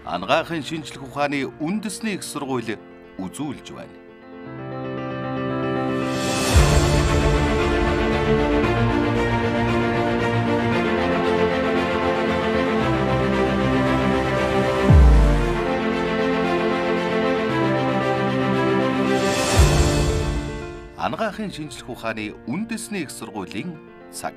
Анагаахын шинжлэх ухааны үндэсний их сургууль үзүүлж байна. Анагаахын шинжлэх ухааны үндэсний их сургуулийн цаг.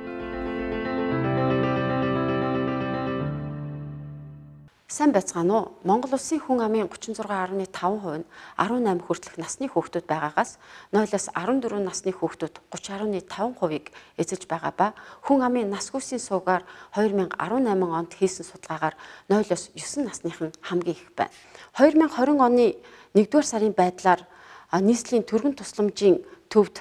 Сайн байцгаана уу? Монгол Улсын хүн амын 36.5% нь 18 хүртэлх насны хүүхдүүд байгаагаас 0-аас 14 насны хүүхдүүд 30.5%-ийг эзэлж байгаа ба хүн амын нас хүсийн суугаар 2018 онд хийсэн судалгаагаар 0-аас 9 насныхан хамгийн их байна. 2020 оны 1-р сарын байдлаар нийслэлийн төргөн тусламжийн төвд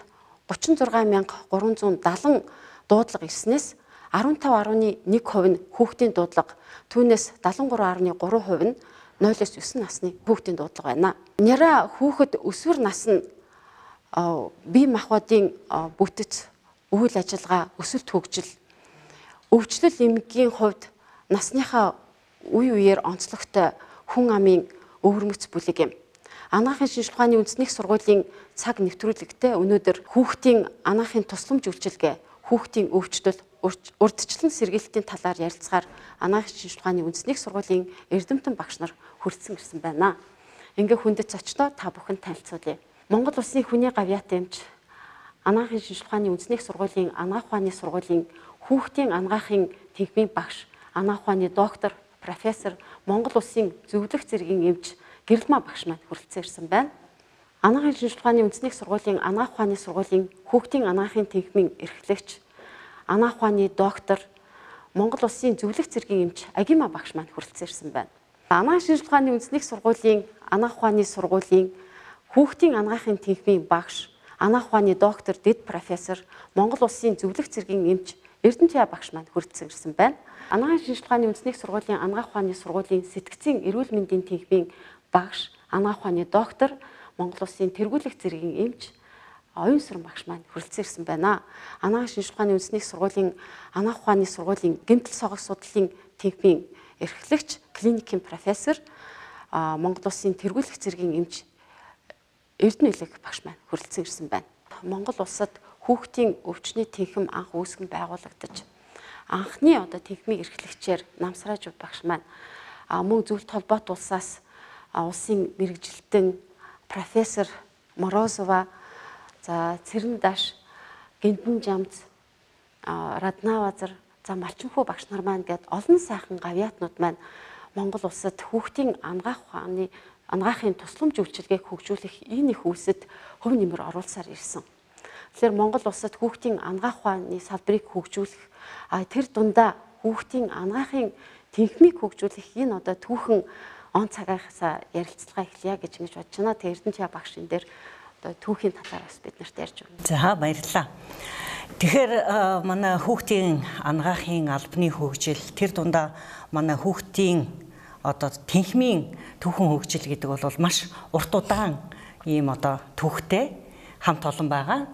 36,370 дуудлага ирснээс 15.1% нь хүүхдийн дуудлага, түүнээс 73.3% нь 0-9 насны хүүхдийн дуудлага байна. Няраа хүүхэд өсвөр нас нь бие махбодын бүтэц, үйл ажиллагаа, өсөлт хөгжил, өвчлөл эмгэгийн хувьд насныхаа үе үеэр онцлогтой хүн амын өвөрмөц бүлэг юм. Анагаахын шинжлэх ухааны үндэсний сургуулийн цаг нэвтрүүлэгтээ өнөөдөр хүүхдийн анагаахын тусламж үйлчилгээ, хүүхдийн өвчлөл, урьдчилан сэргийлтийн талаар ярилцахаар анагаахын шинжлэх ухааны үндэсний сургуулийн эрдэмтэн багш нар хүрэлцэн ирсэн байна. Ингээ хүндэт зочдоо та бүхэн танилцуулъя. Монгол Улсын хүний гавьяат эмч, анагаахын шинжлэх ухааны үндэсний сургуулийн анагаах ухааны сургуулийн хүүхдийн анагаахын тэнхимийн багш, анагаах ухааны доктор, профессор, Монгол Улсын зөвлөх зэргийн эмч Гэрэлмаа багш маань хүрэлцэн ирсэн байна. Анагаахын шинжлэх ухааны үндэсний сургуулийн анагаах ухааны сургуулийн хүүхдийн анагаахын тэнхимийн эрхлэгч, анагаах ухааны доктор, Монгол Улсын зөвлөх зэргийн эмч Агима багш маань хүрэлцэн ирсэн байна. Анагаахын шинжлэх ухааны үндэсний сургуулийн анагаах ухааны сургуулийн хүүхдийн анагаахын тэнхимийн багш, анагаах ухааны доктор, дэд профессор, Монгол Улсын зөвлөх зэргийн эмч Эрдэнэтяа багш маань хүрэлцэн ирсэн байна. Анагаахын шинжлэх ухааны үндэсний сургуулийн анагаах ухааны сургуулийн сэтгцийн эрүүл мэндийн тэнхимийн багш, анагаах ухааны доктор, Монгол Улсын тэргүүлэх зэргийн эмч Оюнсран багш маань хүрэлцэн ирсэн байна. Анагаахын шинжлэх ухааны үндэсний сургуулийн анагаах ухааны сургуулийн гэмтэл согох судлалын тэнхимийн эрхлэгч, клиникийн профессор, Монгол Улсын тэргүүлэх зэргийн эмч Эрдэнэлэг багш маань хүрэлцэн ирсэн байна. Монгол улсад хүүхдийн өвчний тэнхим анх үүсгэн байгуулагдаж анхны тэнхимийн эрхлэгчээр Намсраажууд багш маань мөн зөвлөлт холбоот улсаас улсын мэрэгжилтэн профессор Морозова, за Цэрэндаш, Гэнтэн Жамц, Раднавазар, за Малчинхүү багш нар маань гээд олон сайхан гавьяатнууд маань Монгол улсад хүүхдийн анагаахын тусламж үйлчилгээг хөгжүүлэх энэ их үйлсэд хөв нэмэр оруулсаар ирсэн. Тэгэхээр Монгол улсад хүүхдийн анагаах ухааны салбарыг хөгжүүлэх, тэр дундаа хүүхдийн анагаахын тэнхимийг хөгжүүлэх энэ түүхэн он цагаагаас ярилцлага эхлэе гэж ингэж бодож байна. Тэгээ Эрдэнэтяа багшин дээр түүхийн талаар бас бид нарт ярьж өгнө. За баярлалаа. Тэгэхээр манай хүүхдийн анагаахын албаны хөгжил, тэр дундаа манай хүүхдийн тэнхимийн түүхэн хөгжил гэдэг бол маш урт удаан ийм түүхтэй хамт олон байгаа.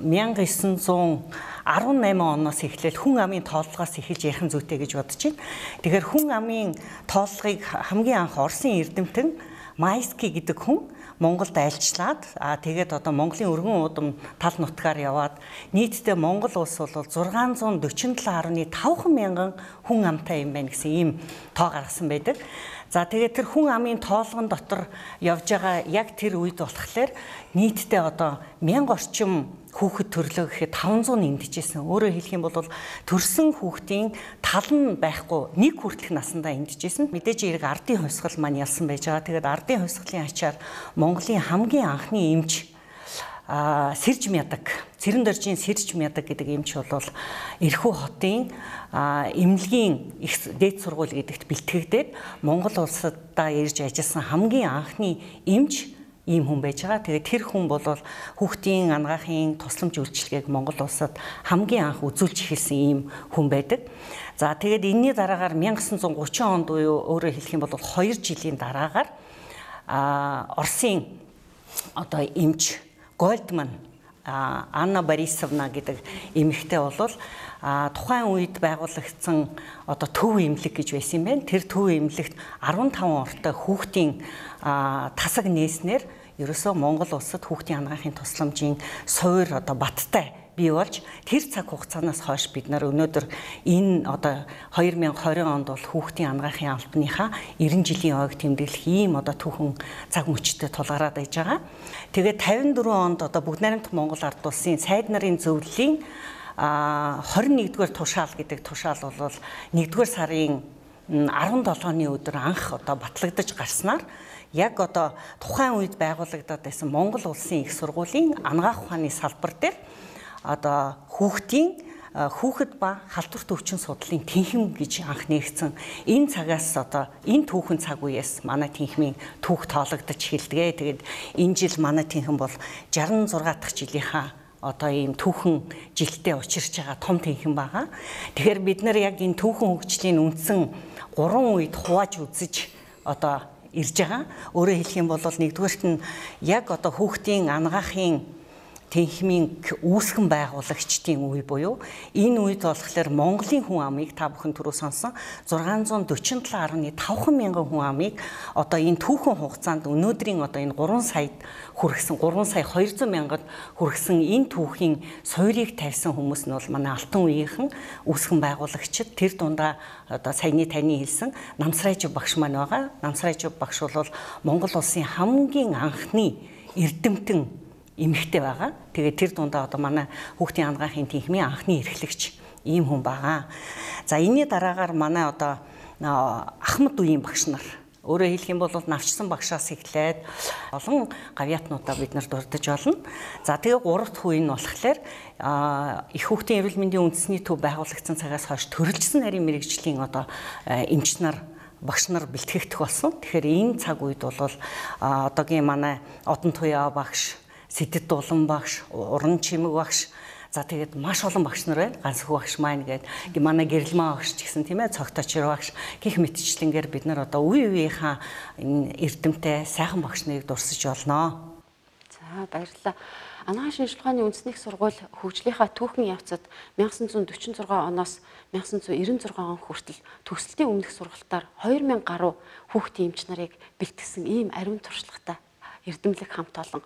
1918 оноос эхлээл хүн амын тооллогоос эхэлж ярих зүйтэй гэж бодож байна. Тэгэхээр хүн амын тооллогыг хамгийн анх Оросын эрдэмтэн Майский гэдэг хүн Монголд альчлаад тэгээд Монголын өргөн уудам тал нутгаар яваад нийтдээ Монгол улс бол 647.5 мянган хүн амтай юм байна гэсэн ийм тоо гаргасан байдаг. За тэгээд тэр хүн амын тоолгон дотор явж байгаа яг тэр үед болохоор нийтдээ 1000 орчим хүүхэд төрлөө гэхэд 500 эндчихсэн. Өөрөөр хэлэх юм бол төрсэн хүүхдийн тал нь байхгүй нэг хүртэлх насандаа эндчихсэн. Мэдээж эрг ардын хувьсгал маань ялсан байж байгаа. Тэгээд ардын хувьсгалын ачаар Монголын хамгийн анхны эмч Сэрж Мядаг, Цэрэн доржийн Сэрж Мядаг гэдэг эмч бол Эрхүү хотын эмнэлгийн их дээд сургууль гэдэгт бэлтгэгдээд Монгол улсадаа ирж ажилласан хамгийн анхны эмч ийм хүн байж байгаа. Тэгээд тэр хүн бол хүүхдийн анагаахын тусламж үйлчилгээг Монгол улсад хамгийн анх үзүүлж эхэлсэн ийм хүн байдаг. За тэгээд энэний дараагаар 1930 онд буюу өөрөөр хэлэх юм бол 2 жилийн дараагаар Оросын эмч Гольдман Анна Борисовна гэдэг эмэгтэй бол тухайн үед байгуулагдсан одоо төв эмнэлэг гэж байсан юм байна. Тэр төв эмнэлэгт 15 ортой хүүхдийн тасаг нээснээр ерөөсөө Монгол улсад хүүхдийн анагаахын тусламжийн суур одоо баттай бий болж тэр цаг хугацаанаас хойш бид нар өнөөдөр энэ одоо 2020 онд бол хүүхдийн анагаахын албаныхаа 90 жилийн ойг тэмдэглэх ийм одоо түүхэн цаг мөчтэй тулгараад байж байгаа. Тэгээд 54 онд одоо Бүгд найрамдах Монгол Ард улсын сайд нарын зөвлөлийн 21-р тушаал гэдэг тушаал бол 1-р сарын 17-ны өдөр анх одоо батлагдаж гарснаар яг одоо тухайн үед байгуулагдаад байсан Монгол улсын их сургуулийн анагаах ухааны салбар дээр одоо хүүхэд ба халдварт өвчин судлалын тэнхим гэж анх нээгдсэн энэ цагаас одоо энэ түүхэн цаг үеэс манай тэнхмийн түүх тоологдож эхэлдэг. Тэгээд энэ жил манай тэнхим бол 66 дахь жилийнхаа одоо ийм түүхэн жилдээ учирч байгаа том тэнхим байгаа. Тэгэхээр бид нар яг энэ түүхэн хөгжлийн үндсэн 3 үед хувааж үзэж одоо ирж байгаа. Өөрөөр хэлэх юм бол нэгдүгээрт нь яг одоо хүүхдийн анагаахын тэнхмийн үүсгэн байгуулагчдын үе буюу энэ үед болохоор Монголын хүн амыг та бүхэн түрүү сонсон 647.5 мянган хүн амыг одоо энэ түүхэн хугацаанд өнөөдрийн одоо энэ 3 сая 200 мянгад хүргэсэн энэ түүхийн суурийг тавьсан хүмүүс нь бол манай алтан үеийнхэн үүсгэн байгуулагчид тэр дундаа одоо саяны таны хэлсэн Намсрайжив багш маань байгаа. Намсрайжив багш бол Монгол улсын хамгийн анхны эрдэмтэн эмэгтэй байгаа. Тэгээд тэр дундаа одоо манай хүүхдийн анагаахын тэнхмийн анхны эрхлэгч ийм хүн байгаа. За энэний дараагаар манай одоо Ахмад үеийн багш нар өөрөөр хэлэх юм бол навчсан багшаас эхлээд олон гавьяатнуудаа бид нар дурдж олно. За тэгээ 3 дахь үе нь болохоор их хүүхдийн эрүүл мэндийн үндэсний төв байгуулагдсан цагаас хойш төрөлжсөн нарийн мэрэгжлийн одоо эмч нар багш нар бэлтгэгдэх болсон. Тэгэхээр энэ цаг үед бол одоогийн манай Одон Туяа багш, Сэдэд Дулан багш, Уран Чимэг багш, за тэгээд маш олон багш нар байна. Гансхүү багш маань гээд манай Гэрэлмаа багш ч гэсэн тийм ээ, Цогточир багш гих мэтчлэнгээр бид нар одоо үе үеийнхаа энэ эрдэмтэй сайхан багш нарыг дурсаж олноо. За баярлалаа. Анагаах шинжилгээний үндэсний сургууль хөгжлийнхаа түүхэн явцад 1946 оноос 1996 он хүртэл төгсөлтийн өмнөх сургалтаар 2000 гаруй хүүхдийн эмч нарыг бэлтгэсэн ийм ариун туршлагатай эрдэмлэг хамт олон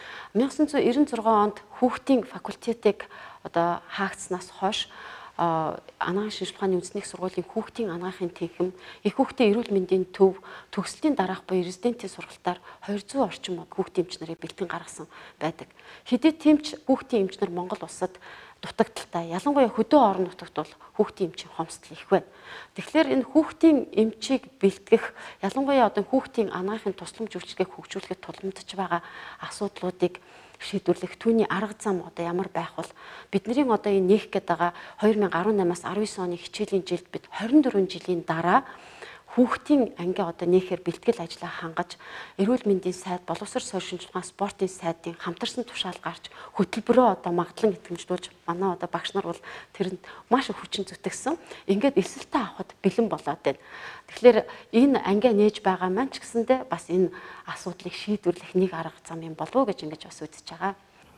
1996 онд хүүхдийн факультетыг одоо хаагдсанаас хойш анагаах шинжилгээний үндэсний сургуулийн хүүхдийн анагаахын тэнхим, их хүүхдийн эрүүл мэндийн төв, төгсөлтийн дараах буюу резидентийн сургалтаар 200 орчим хүүхдийн эмч нарыг бэлтгэн гаргасан байдаг. Хэдий тэмч хүүхдийн эмч нар Монгол улсад дутагдaltaй, ялангуяа хөдөө орон нутагт бол хүүхдийн эмчийн хомсдол их байна. Тэгэхээр энэ хүүхдийн эмчийг бэлтгэх, ялангуяа одоо хүүхдийн анагаахын тусламж үйлчилгээг хөгжүүлэхэд тулгамдж байгаа асуудлуудыг шийдвэрлэх түүний арга зам одоо ямар байх бол бидний одоо энэ нээх гээд байгаа 2018-аас 19 оны хичээлийн жилд бид 24 жилийн дараа хүүхдийн анги одоо нээхээр бэлтгэл ажлаа хангаж эрүүл мэндийн сайд, боловсрол сойр шинжилгээ спортын сайдын хамтарсан тушаал гарч хөтөлбөрөө одоо магадлан итгэмжлүүлж манай одоо багш нар бол тэрэнд маш их хүчин зүтгэсэн. Ингээд эсэлтээ авахд бэлэн болоод байна. Тэгэхээр энэ ангиа нээж байгаа маань ч гэсэндээ бас энэ асуудлыг шийдвэрлэх нэг арга зам юм болов уу гэж ингэж бас үзэж байгаа.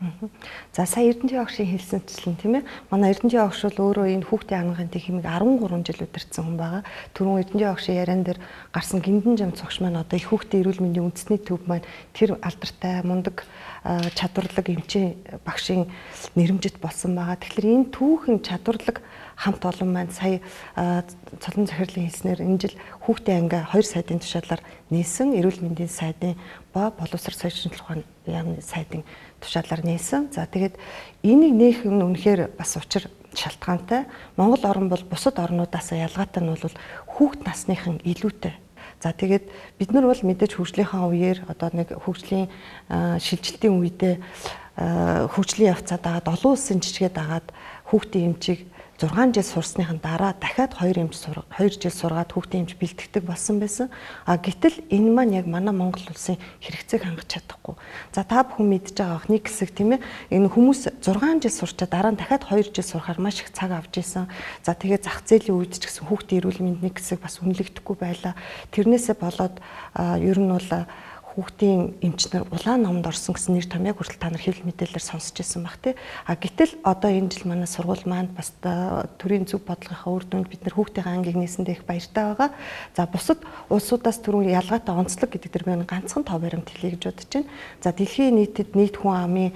За сая Эрдэнэтийн багшийн хэлсэнчлэн тийм ээ. Манай Эрдэнэтийн багш бол өөрөө энэ хүүхдийн анагаахын тэнхимийг 13 жил удирдсан хүн байгаа. Түрүүн Эрдэнэтийн багшийн яриан дээр гарсан гиндэн жам цогш маань одоо их хүүхдийн эрүүл мэндийн үндэсний төв маань тэр алдартай мундаг чадварлаг эмчийн багшийн нэрэмжит болсон байгаа. Тэгэхээр энэ түүхэн чадварлаг хамт олон маань сая цолон захирлын хэлснээр энэ жил хүүхдийн анги 2 сайдын тушаалаар нээсэн, эрүүл мэндийн сайдын ба боловсрол сойр шинжилгээ ухааны сайдын тушаалаар нээсэн. За тэгээд энийг нээх нь үнэхээр бас учир шалтгаантай. Монгол орн бол бусад орнуудаас ялгаатай нь бол хүүхд насныхан илүүтэй. За тэгээд бид нар бол мэдээж хөгжлийнхаа үеэр одоо нэг хөгжлийн шилжилтийн үедээ хөгжлийн явцаа дагаад олон улсын жижигээ дагаад хүүхдийн эмчийг 6 жил сурсныхан дараа дахиад 2 жил сургаад хүүхдийн эмч бэлтгэдэг болсон байсан. Гэтэл энэ маань яг манай Монгол улсын хэрэгцээг хангаж чадахгүй. За та бүхэн мэдж байгаа нэг хэсэг тийм ээ. Энэ хүмүүс 6 жил сурчаа дараа нь дахиад 2 жил сурахаар маш их цаг авч исэн. За тэгээ зах зээлийн үед ч гэсэн хүүхдийн эрүүл мэндийн хэсэг бас үнэлэгдэхгүй байлаа. Тэрнээсээ болоод ер нь бол хүүхдийн эмч нар улаан номонд орсон гэсэн нэр томьёог хүртэл та нар хэвлэл мэдээлэлээр сонсч ирсэн баг тий. Гэтэл одоо энэ жил манай сургууль маань бас төрийн зөв бодлогынхаа үр дүнд бид нар хүүхдийн ангийг нээсэндээ их баяртай байгаа. За бусад улсуудаас түрүүн ялгаатай онцлог гэдэг дээр би ганцхан тоо баримт хэлье гэж бодож байна. За дэлхийн нийтэд нийт хүн амын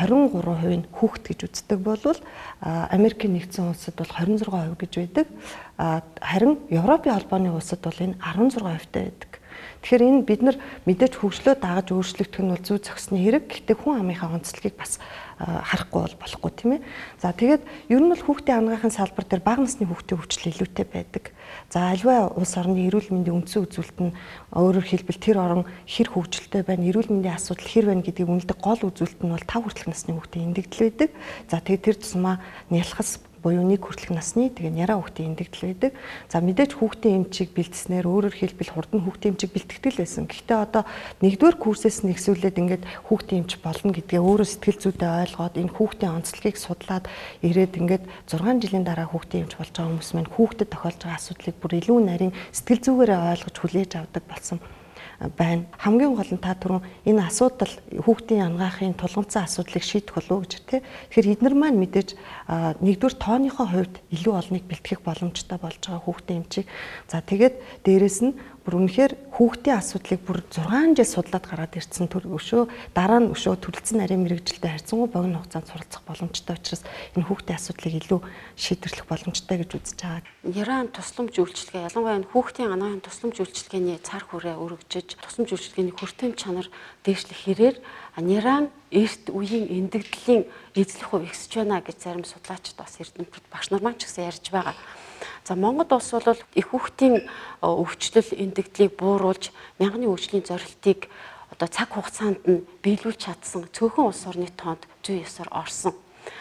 23% нь хүүхэд гэж үздэг болвол Америкийн нэгдсэн улсад бол 26% гэж байдаг. Харин Европын холбооны улсад бол энэ 16% байдаг. Тэгэхээр энэ бид нар мэдээж хөгжлөө дагаж өөрчлөгдөх нь бол зүй зохисны хэрэг. Гэхдээ хүн амынхаа онцлогийг бас харахгүй бол болохгүй тийм ээ. За тэгээд ер нь бол хүүхдийн амгийнхын салбар дээр бага насны хүүхдийн хөгжил илүүтэй байдаг. За аливаа улс орны эрүүл мэндийн үндсэн үзүүлэлт нь өөрөөр хэлбэл тэр орон хэр хөгжилтэй байна, эрүүл мэндийн асуудал хэр байна гэдгийг үнэлдэг гол үзүүлэлт нь бол 5 хүртэлх насны хүүхдийн эндэгдэл байдаг. За тэгээд тэр тусмаа нялхас буюу 1 хүртэлх насны тэгээ няраа хүүхдийн эндэгдэл байдаг. За мэдээж хүүхдийн эмчийг бэлдснээр өөрөөр хэлбэл хурдан хүүхдийн эмчийг бэлтгэдэг л байсан. Гэхдээ одоо 1-р курсээс нь ихсүүлээд ингээд хүүхдийн эмч болно гэдгээ өөрөө сэтгэл зүйдээ ойлгоод энэ хүүхдийн онцлогийг судлаад ирээд ингээд 6 жилийн дараа хүүхдийн эмч болж байгаа хүмүүс маань хүүхдэд тохиолж байгаа асуудлыг бүр илүү нарийн сэтгэл зүгээрээ ойлгож хүлээж авдаг болсон байна. Хамгийн гол нь та түрүүн энэ асуудал хүүхдийн ангаахын тулгамдсан асуудлыг шийдэх болов уу гэж тий. Тэгэхээр эднэр маань мэдээж 1-р тооныхоо хувьд илүү олныг бэлтгэх боломжтой болж байгаа хүүхдийн эмчийг. За тэгээд дээрэс нь бүр үнэхээр хүүхдийн асуудлыг бүр 6 жил судлаад гараад ирсэн дараа нь өшөө төрөлцсөн нарийн мэрэгжилтэй харьцангуй богино хугацаанд суралцах боломжтой учраас энэ хүүхдийн асуудлыг илүү шийдвэрлэх боломжтой гэж үзэж байгаа. Нярaan тусламж үйлчилгээ ялангуяа хүүхдийн анагаахын тусламж үйлчилгээний цар хүрээ өргөжж тусламж үйлчилгээний хүртээмж чанар дээшлэх хэрээр нярaan эрт үеийн эндэгдлийн эзлэх хувь ихсэж байна гэж зарим судлаачид бас эрдэмтэд багш нар маань ч гэсэн ярьж байгаа. За Монгол улс бол их хүүхдийн өвчлөл эндэгдлийг бууруулж мянганы өвчлийн зорилтыг одоо цаг хугацаанд нь биелүүлж чадсан цөөхөн улс орны тоонд зүй ёсоор орсон.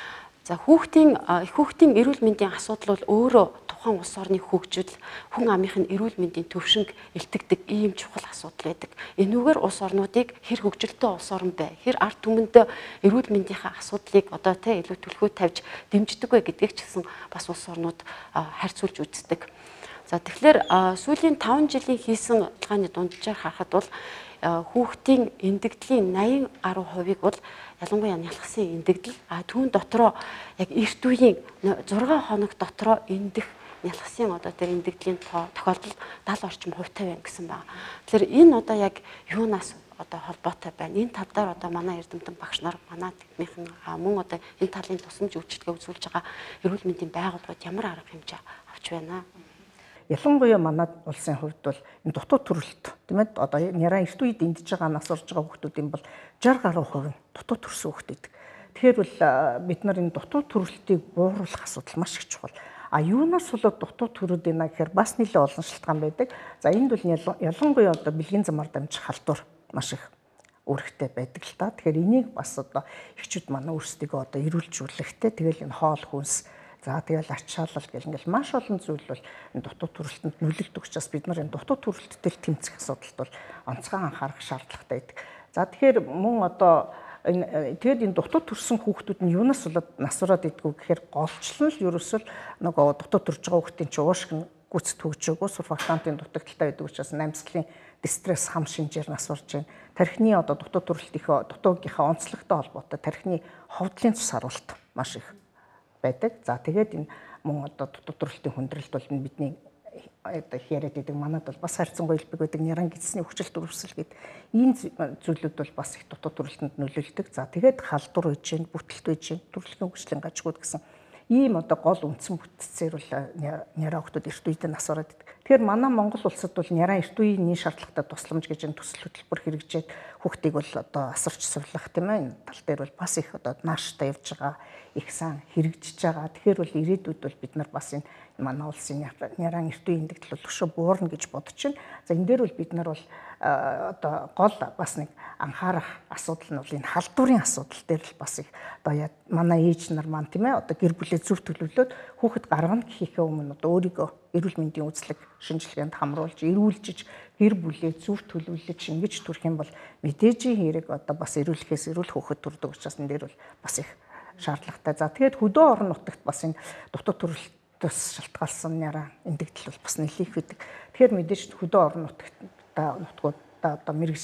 За их хүүхдийн эрүүл мэндийн асуудал бол өөрөө тухайн улс орны хөгжил, хүн амынхын эрүүл мэндийн төвшинг илтгэдэг ийм чухал асуудал байдаг. Энүүгээр улс орнуудыг хэр хөгжилтэй улс орн бай, хэр ард түмэнд эрүүл мэндийнхаа асуудлыг одоо илүү төлхөө тавьж дэмждэг вэ гэдгийг ч гэсэн бас улс орнууд харьцуулж үздэг. За тэгэхээр сүүлийн 5 жилийн хийсэн судалгааны дунджаар харахад бол хүүхдийн эндэгдлийн 80 гаруй хувийг бол ялангуяа нялхсан эндэгдэл түүн дотроо яг эрт үеийн 6 хоног дотроо эндэх нялхсан одоо тэр эндэгдлийн тохиолдол 70 орчим хувьтай байна гэсэн байна. Тэгэхээр энэ одоо яг юунаас одоо холбоотой байна. Энэ тал дээр одоо манай эрдэмтэн багш нар манай тэднийхэн мөн одоо энэ талын тусламж үйлчилгээ үзүүлж байгаа эрүүл мэндийн байгууллагууд ямар арга хэмжээ авч байна. Ялангуяа манай улсын хувьд бол энэ дутуу төрөлт тийм ээ одоо няраа эрт үед эндэж байгаа нас орж байгаа хүүхдүүдийн бол 60 гаруй хувь нь дутуу төрсөн хүүхдүүд. Тэгэхээр бол бид нар энэ дутуу төрөлтийг бууруулах асуудал маш их чухал. Юунаас болоод дутуу төрөд байна гэхээр бас нэлээд олон шалтгаан байдаг. За энд бол ялангуяа одоо бэлгийн замаар дамжих халдвар маш их үүрэгтэй байдаг л та. Тэгэхээр энийг бас одоо эхчүүд манай өөрсдөө одоо эрүүлжүүлэхтэй тэгэл энэ хоол хүнс за тэгэл ач шаалал гэл ингээл маш олон зүйл бол энэ дутуу төрөлтөнд нөлөөлдөг учраас бид нар энэ дутуу төрөлттэй тэмцэх асуудалд бол онцгой анхаарах шаардлагатай байдаг. За тэгэхээр мөн одоо тэгээд энэ дутуу төрсэн хүүхдүүд нь юунаас болоод насвараад идэггүй гэхээр голчлон л ерөөсөл нөгөө дутуу төрж байгаа хүүхдийн чинь уушиг нь гүцэд хөгжөөгөө сурфактантын дутагдaltaй байдаг учраас намсгалын дистресс хам шинжээр насварж байна. Тархины одоо дутуу дутуугийнхаа онцлогтой холбоотой тархины ховдлын цус харуулт маш их байдаг. За тэгээд энэ мөн одоо дутуу төрөлтийн хүндрэлт бол бидний одоо яриад байдаг манад бол бас харьцангуй илбэг байдаг няран гидсний хүчил төрөвсөл гэдэг энэ зүйлүүд бол бас их дутуу төрөлтөнд нөлөөлдөг. За тэгээд халдвар үеж гин бүтэлт үеж гин төрөлхийн хөгжлийн гажгууд гэсэн ийм одоо гол үндсэн бүтцээр бол няраа хүүхдүүд эрт үедээ нас ороод идэг. Тэгэхээр манай Монгол улсад бол няраа эрт үеийн шаардлагатай тусламж гэж энэ төсөл хөтөлбөр хэрэгжээд хүүхдийг бол одоо асарч сурлах тийм ээ энэ тал дээр бол бас их одоо нааштай явж байгаа их сан хэрэгжиж байгаа. Тэгэхээр бол ирээдүйд бол бид нар бас энэ манай улсын няраа эрт үеийн эндэгдэл бол өшөө буурна гэж бодож байна. За энэ дээр бол бид нар бол одоо гол бас нэг анхаарах асуудал нь бол энэ халдварын асуудал дээр л бас их одоо манай ээж нар маань тийм ээ одоо гэр бүлээ зөв төлөвлөөд хүүхэд гаргана гэхийнхээ өмнө одоо өөрийгөө эрүүл мэндийн үзлэг шинжилгээнд хамруулж эрүүлжиж гэр бүлээ зөв төлөвлөж ингэж төрөх юм бол мэдээжийн хэрэг одоо бас эрүүлэхээс эрүүл хүүхэд төрдөг учраас энэ дээр бол бас их шаардлагатай. За тэгээд хөдөө орон нутагт бас энэ дутуу төрөлтөөс шалтгаалсан няраа эндэгдэл бол бас нэлээх байдаг. Тэгэхээр мэдээж хөдөө орон нутгуудаа одоо мэрэгжлийн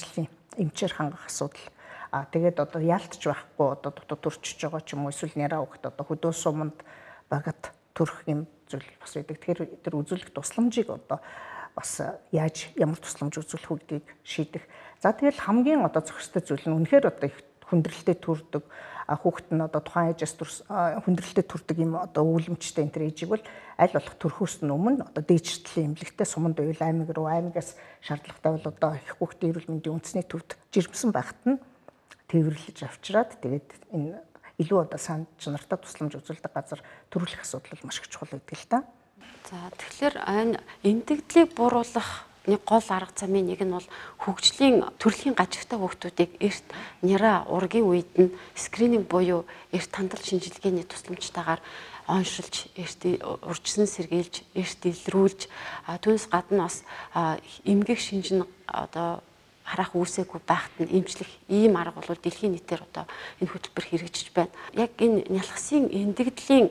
эмчээр хангах асуудал. Тэгээд одоо яалтч байхгүй одоо дотоод төрчж байгаа ч юм уу эсвэл няраа ухт одоо хөдөө суманд багт төрөх юм зүйл бас байдаг. Тэгэхээр тэр үзүүлэх тусламжийг одоо бас яаж ямар тусламж үзүүлэх үгдийг шийдэх. За тэгэл хамгийн одоо зохистой зүйл нь үнэхээр одоо их хүндрэлтэй төрдөг хүүхэд нь одоо тухайн ээжээс хүндрэлтэй төрдөг юм одоо өвлөмжтэй энэ төр ээжийг бол аль болох төрөхөөс нь өмнө одоо дээдчлийн эмнэлэгтээ суманд уйл аймаг руу аймагаас шаардлагатай бол одоо их хүүхдийн эрүүл мэндийн үндэсний төвд жирэмсэн байхад нь тээвэрлэж авчираад тэгээд энэ илүү одоо санд чанартай тусламж үзүүлдэг газар төрүүлэх асуудал маш их чухал байдаг л та. За тэгэхээр энэ эндэгдлийг бууруулах нэг гол арга замын нэг нь бол хөгжлийн төрөлхийн гажигтай хүүхдүүдийг эрт няраа ургийн үед нь скрининг буюу эрт хандлт шинжилгээний тусламжтайгаар оншилж, эрт урьдчилан сэргийлж, эрт илрүүлж, түүнээс гадна бас эмгэх шинжин одоо харах үүсээгүй байхад нь эмчлэх ийм арга бол дэлхийн нийтээр одоо энэ хөтөлбөр хэрэгжиж байна. Яг энэ нялхсын эндэгдлийн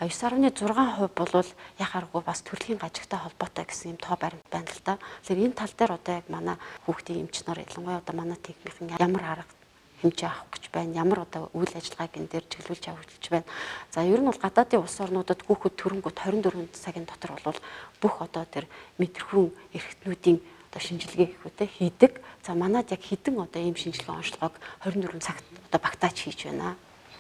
9.6% болвол яхааргүй бас төрөлхийн гажигтай холбоотой гэсэн юм тоо баримт байна л да. Тэгэхээр энэ тал дээр одоо яг манай хүүхдийн эмч нар ялангуяа одоо манай техникийн ямар арга хэмжээ авах гэж байна, ямар одоо үйл ажиллагааг энэ дээр чиглүүлж авах гэж байна. За ер нь бол гадаадын улс орнуудад хүүхэд төрөнгөт 24 цагийн дотор бол бүх одоо тэр мэдрэхүүн эрхтнүүдийн одоо шинжилгээ гэхүүтэй хийдэг. За манайд яг хэдэн одоо ийм шинжилгээ онцлогоог 24 цагт одоо багтааж хийж байна.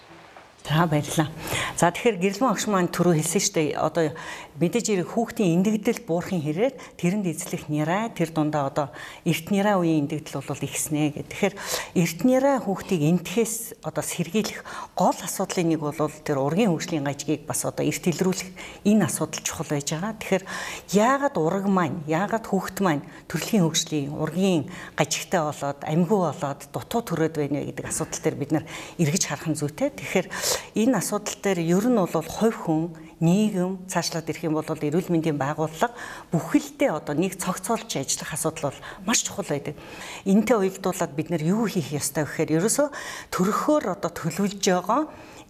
За баярлалаа. За тэгэхээр гэрэлмэн огш маань түрүү хэлсэн шүү дээ. Одоо мэдээж хэрэг хүүхдийн эндэгдэл буурахын хэрээр тэрэнд эзлэх няраа тэр дундаа одоо эрт няраа үеийн эндэгдэл бол ихснэ гэх. Тэгэхээр эрт няраа хүүхдийг энтэхээс одоо сэргийлэх гол асуудлын нэг бол тэр ургийн хөгжлийн гажгийг бас одоо эрт илрүүлэх энэ асуудал чухал байж байгаа. Тэгэхээр яагаад ураг маань, яагаад хүүхд маань төрөлхийн хөгжлийн ургийн гажигтай болоод амьгүй болоод дутуу төрөөд байна вэ гэдэг асуудал дээр бид нар эргэж харах нь зүйтэй. Тэгэхээр энэ асуудал дээр ер нь бол хувь хүн, нийгэм цаашлаад ирэх юм бол эрүүл мэндийн байгууллага бүхэлдээ одоо нэг цогцоолж ажиллах асуудал бол маш чухал байдаг. Энэтэй уялдуулаад бид нар юу хийх ёстой вэ гэхээр ерөөсөө төрөхөөр одоо төлөвлөж байгаа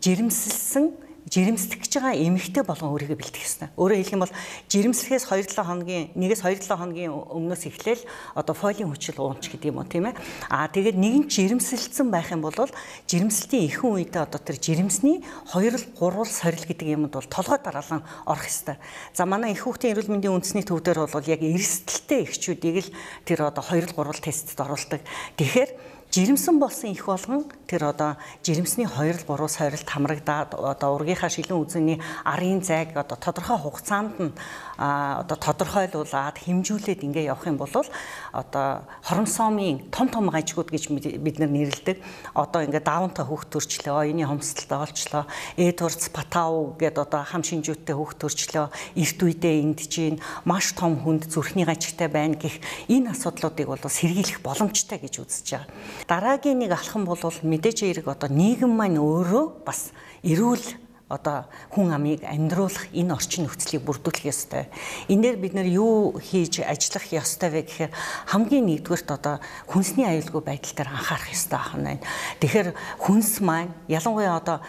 жирэмслэх гэж байгаа эмэгтэй болгон өөрийгөө бэлтгэх ёстой. Өөрөөр хэлэх юм бол жирэмслэхээс 2-7 хоногийн нэгээс 2-7 хоногийн өмнөөс эхлээл одоо фолиум хүчил уунч гэдэг юм уу тийм ээ. Тэгээд нэгэн жирэмсэлсэн байх юм бол жирэмслэлтийн ихэнх үедээ одоо тэр жирэмсний 2-3 сорил гэдэг юмд бол толгой дараалан орох ёстой. За манай их хүүхдийн эрүүл мэндийн үндэсний төвдөр бол яг эрсдэлтэй эхчүүдийг л тэр одоо 2-3 тестэд оруулдаг. Тэгэхээр жирэмсэн болсон их болгон тэр одоо жирэмсний 2-3 сорилт хамрагдаад одоо ургийнхаа шилэн үзэний арын зайг одоо тодорхой хугацаанд нь одоо тодорхойлуулад хэмжүүлээд ингээ явах юм бол одоо хоромсоомын том гажигууд гэж бид нар нэрлэдэг. Одоо ингээ даунтай хүүхд төрчлөө, оюуны хомсдолтой олчлоо, эдвардс патау гэдэг одоо хам шинжүүттэй хүүхд төрчлөө, эрт үедээ эндж маш том хүнд зүрхний гажигтай байна гэх энэ асуудлуудыг бол сэргийлэх боломжтой гэж үзэж байгаа. Дараагийн нэг алхам бол мэдээж хэрэг одоо нийгэм маань өөрөө бас эрүүл одоо хүн амыг амьдруулах энэ орчин нөхцөлийг бүрдүүлэх ёстой. Энээр бид нар юу хийж ажиллах ёстой вэ гэхээр хамгийн нэгдүгээрт одоо хүнсний аюулгүй байдал дээр анхаарах ёстой байна. Тэгэхээр хүнс маань ялангуяа одоо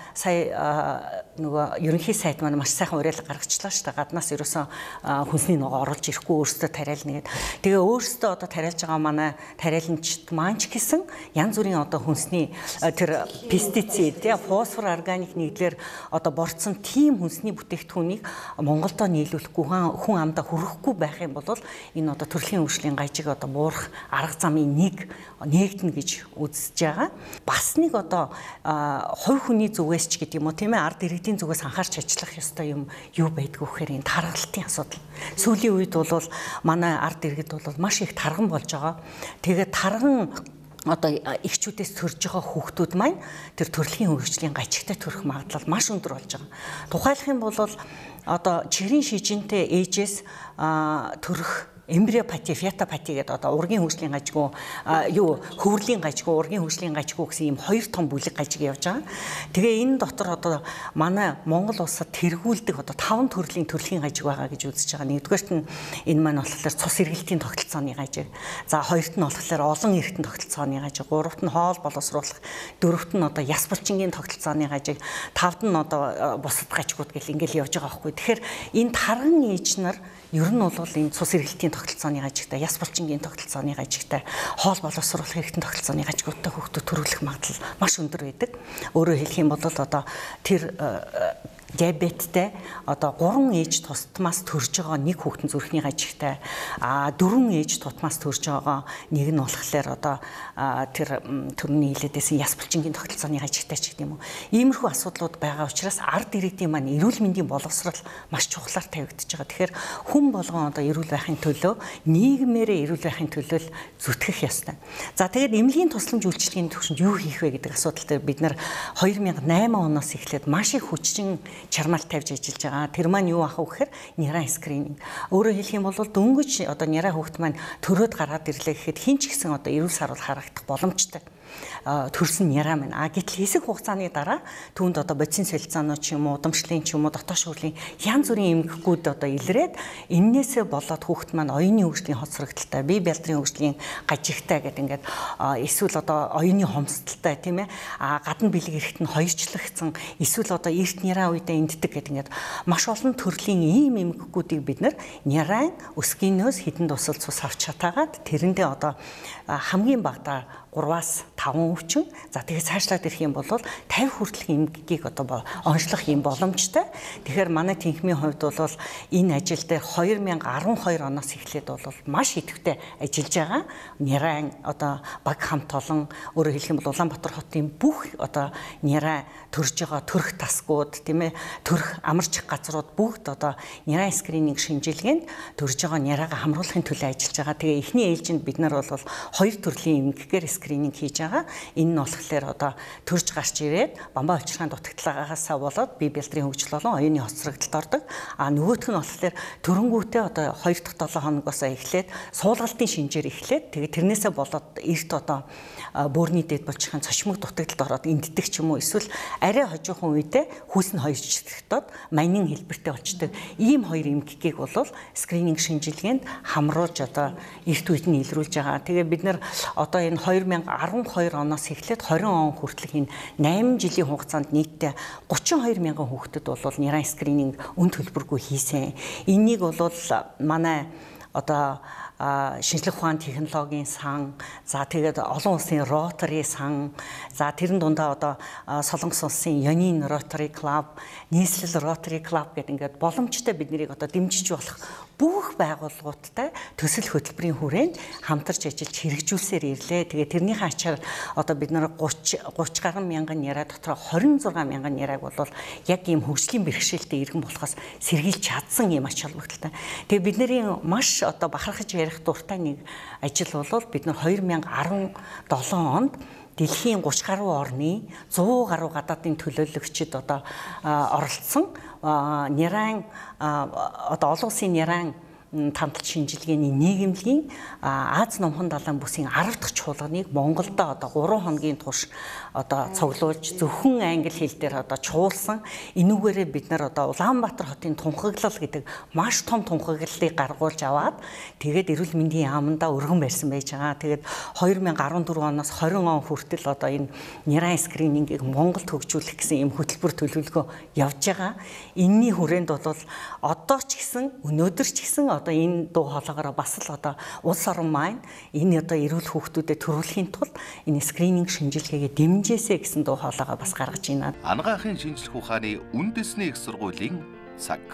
сая нөгөө ерөнхий сайд маань маш сайхан уриалга гаргачлаа шүү дээ. Гаднаас ерөөсөн хүнсний ногоо оруулж ирэхгүй өөрсдөө тариална гэдэг. Тэгээ өөрсдөө одоо тариалж байгаа манай тариаланчд маань ч гэсэн янз бүрийн одоо хүнсний тэр пестицид, фосфор, органик нийтлэр одоо борцсон тийм хүнсний бүтээгдэхүүнийг Монголдо нийлүүлэхгүй хүн амдаа хүрэхгүй байх юм бол энэ одоо төрөлхийн хөгжлийн гажиг одоо буурах арга замын нэгдэнэ гэж үзэж байгаа. Бас нэг одоо хувь хүний зүгээс ч гэдэг юм уу тийм ээ ард иргэдийн зүгээс анхаарч ажиллах ёстой юм юу байдгүй гэхээр энэ тархалтын асуудал. Сүүлийн үед бол манай ард иргэд бол маш их тарган болж байгаа. Тэгээд тарган одоо эхчүүдээс төрж байгаа хүүхдүүд маань тэр төрөлхийн хөгжлийн гажигтай төрөх магадлал маш өндөр болж байгаа. Тухайлах юм бол одоо чирийн шижинтэй ээжээс төрөх эмбриопати, фетопати гэдэг одоо ургийн хөгжлийн гажигуу хөврлийн гажигуу, ургийн хөгжлийн гажигуу гэсэн ийм хоёр том бүлэг гажиг явж байгаа. Тэгээ энэ дотор одоо манай Монгол улсад тэргүүлдэг одоо 5 төрлийн төрөлхийн гажиг байгаа гэж үзэж байгаа. Нэгдүгээрт нь энэ маань болохоор цус эргэлтийн тогтолцооны гажиг. За хоёрт нь болохоор олон эргэтэн тогтолцооны гажиг, гуравт нь хоол боловсруулах, дөрөвт нь одоо яс булчингийн тогтолцооны гажиг, тавд нь одоо бусад гажигууд гэл ингээл явж байгаа байхгүй. Тэгэхээр энэ тарган ээж нар ер нь бол энэ цус эргэлтийн тогтолцооны гажигтай, яс булчингийн тогтолцооны гажигтай, хоол боловсруулах хэрэгтэн тогтолцооны гажигтай хүүхдүүд төрүүлэх магадлал маш өндөр байдаг. Өөрөөр хэлэх юм бол одоо тэр диабеттэй одоо 3 ээж тусмаас төрж байгаа нэг хүүхдэн зүрхний гажигтай 4 ээж тутмаас төрж байгаа нэг нь болохоор одоо тэр төрний хилээдсэн яс булчингийн тогтолцооны гажигтай ч гэдэг юм уу. Иймэрхүү асуудлууд байгаа учраас ард иргэдийн маань эрүүл мэндийн боловсрол маш чухлаар тавигдаж байгаа. Тэгэхээр хүн болгон одоо эрүүл байхын төлөө нийгмээрээ эрүүл байхын төлөө зүтгэх ёстой. За тэгээд эмнэлгийн тусламж үйлчилгээний төвшөнд юу хийх вэ гэдэг асуудал дээр бид нар 2008 оноос эхлээд маш их хүчин чармаалт тавьж ажиллаж байгаа. Тэр маань юу ах вэ гэхээр няраа скрининг. Өөрөөр хэлэх юм бол дөнгөж одоо няраа хүүхэд маань төрөөд гараад ирлээ гэхэд хин ч гэсэн одоо эрүүл сарвал харагдах боломжтой. Төрсөн няраа маань. Гэтэл хэсэг хугацааны дараа түүнд одоо бодисын солилцооноо ч юм уу, удамшлын ч юм уу, дотоод шүүрлийн янз бүрийн эмгэгүүд одоо илрээд эннээсээ болоод хүүхэд маань оюуны хөгжлийн хоцрогдолтой, бие бэлтрийн хөгжлийн гажигтай гэдэг ингээд эсвэл одоо оюуны хомсдолтой тийм ээ. Гадна бэлэг эрэхт нь хоёрчлогдсон, эсвэл одоо эрт няраа үедээ энддэг гэдэг ингээд маш олон төрлийн ийм эмгэгүүдийг бид нар няраа өсгийнөөс хідэн тусал цус авч чатаагаад тэрэндээ одоо хамгийн багадаа 3-аас 5 өвчин. За тэгээд цаашлаад ирэх юм бол 50 хүртэлх эмгэгийг одоо онцлох юм боломжтой. Тэгэхээр манай тэнхмийн хувьд бол энэ ажил дээр 2012 оноос эхлээд бол маш идэвхтэй ажиллаж байгаа. Няраа одоо баг хамт олон өөрөөр хэлэх юм бол Улаанбаатар хотын бүх одоо няраа төрж байгаа төрх тасгууд тийм ээ төрх амарчих газрууд бүгд одоо няраа скрининг шинжилгээнд төрж байгаа няраага хамруулахын төлөө ажиллаж байгаа. Тэгээ эхний ээлжинд бид нар бол 2 төрлийн эмгэгээр скрининг хийж байгаа. Энэ нь болохоор одоо төрж гарч ирээд бамбаа улчирхаан дутагдлагаасаа болоод бие бэлтрийн хөгжил болон оюуны хоцрогдолд ордог. Нөгөөх нь болохоор төрөнгүүтээ одоо 2 дахь 7 хоногоос эхлээд суулгалтын шинжээр эхлээд тэгээ тэрнээсээ болоод эрт одоо бөөрийн дэд булчирхаан цочмог дутагдалд ороод энддэг ч юм уу эсвэл арай хожуухан үедээ хүүс нь хоёрчлогдоод манин хэлбэртэй болчдөг. Ийм 2 эмгэгийг бол скрининг шинжилгээнд хамруулж одоо эрт үед нь илрүүлж байгаа. Тэгээ бид нар одоо энэ 2012 оноос эхлээд 20 он хүртэлх энэ 8 жилийн хугацаанд нийтдээ 32 мянган хүүхдэд бол няраа скрининг үн төлбөргүй хийсэн. Энийг бол манай одоо шинжлэх ухааны технологийн сан, за тэгээд олон улсын Rotary сан, за тэрэн дундаа одоо Солонгос улсын Yonin Rotary Club, нийслэл Rotary Club гэдэг ингээд боломжтой биднийг одоо дэмжиж болох бүх байгууллагуудтай төсөл хөтөлбөрийн хүрээнд хамтарч ажиллаж хэрэгжүүлсээр ирлээ. Тэгээ тэрнийхээ ачаар одоо бид нар 30 гаруй мянган няраа дотор 26 мянган нярааг бол яг ийм хөгжлийн бэрхшээлтэй иргэн болохоос сэргийлж чадсан юм ач холбогдолтой. Тэгээ бидний маш одоо бахархаж ярих дуртай нэг ажил бол бид нар 2017 онд дэлхийн 30 гаруй орны 100 гаруй гадаадын төлөөлөгчид одоо оролцсон няраа одоо олон улсын няраа тантал шинжилгээний нийгэмлэгийн Аз номхон далайн бүсийн 10 дахь чуулганыг Монголд одоо 3 хоногийн турш одоо цуглуулж зөвхөн англи хэл дээр одоо чуулсан. Энүүгээрээ бид нар одоо Улаанбаатар хотын тунхаглал гэдэг маш том тунхаглалыг гаргуулж аваад тэгээд эрүүл мэндийн яамдаа өргөн барьсан байж байгаа. Тэгээд 2014 оноос 20 он хүртэл одоо энэ няраа скринингийг Монголд хөгжүүлэх гэсэн юм хөтөлбөр төлөвлөгөө явж байгаа. Энийний хүрээнд бол одоо ч гэсэн өнөөдөр ч гэсэн одоо энэ дуу хоолойгоор бас л одоо улс орон маань энэ одоо эрүүл хүүхдүүдэд төрүүлэхийн тулд энэ скрининг шинжилгээгээ дэмжээсэй гэсэн дуу хоолойгоо бас гаргаж байна. Анагаахын шинжлэх ухааны үндэсний их сургуулийн цаг.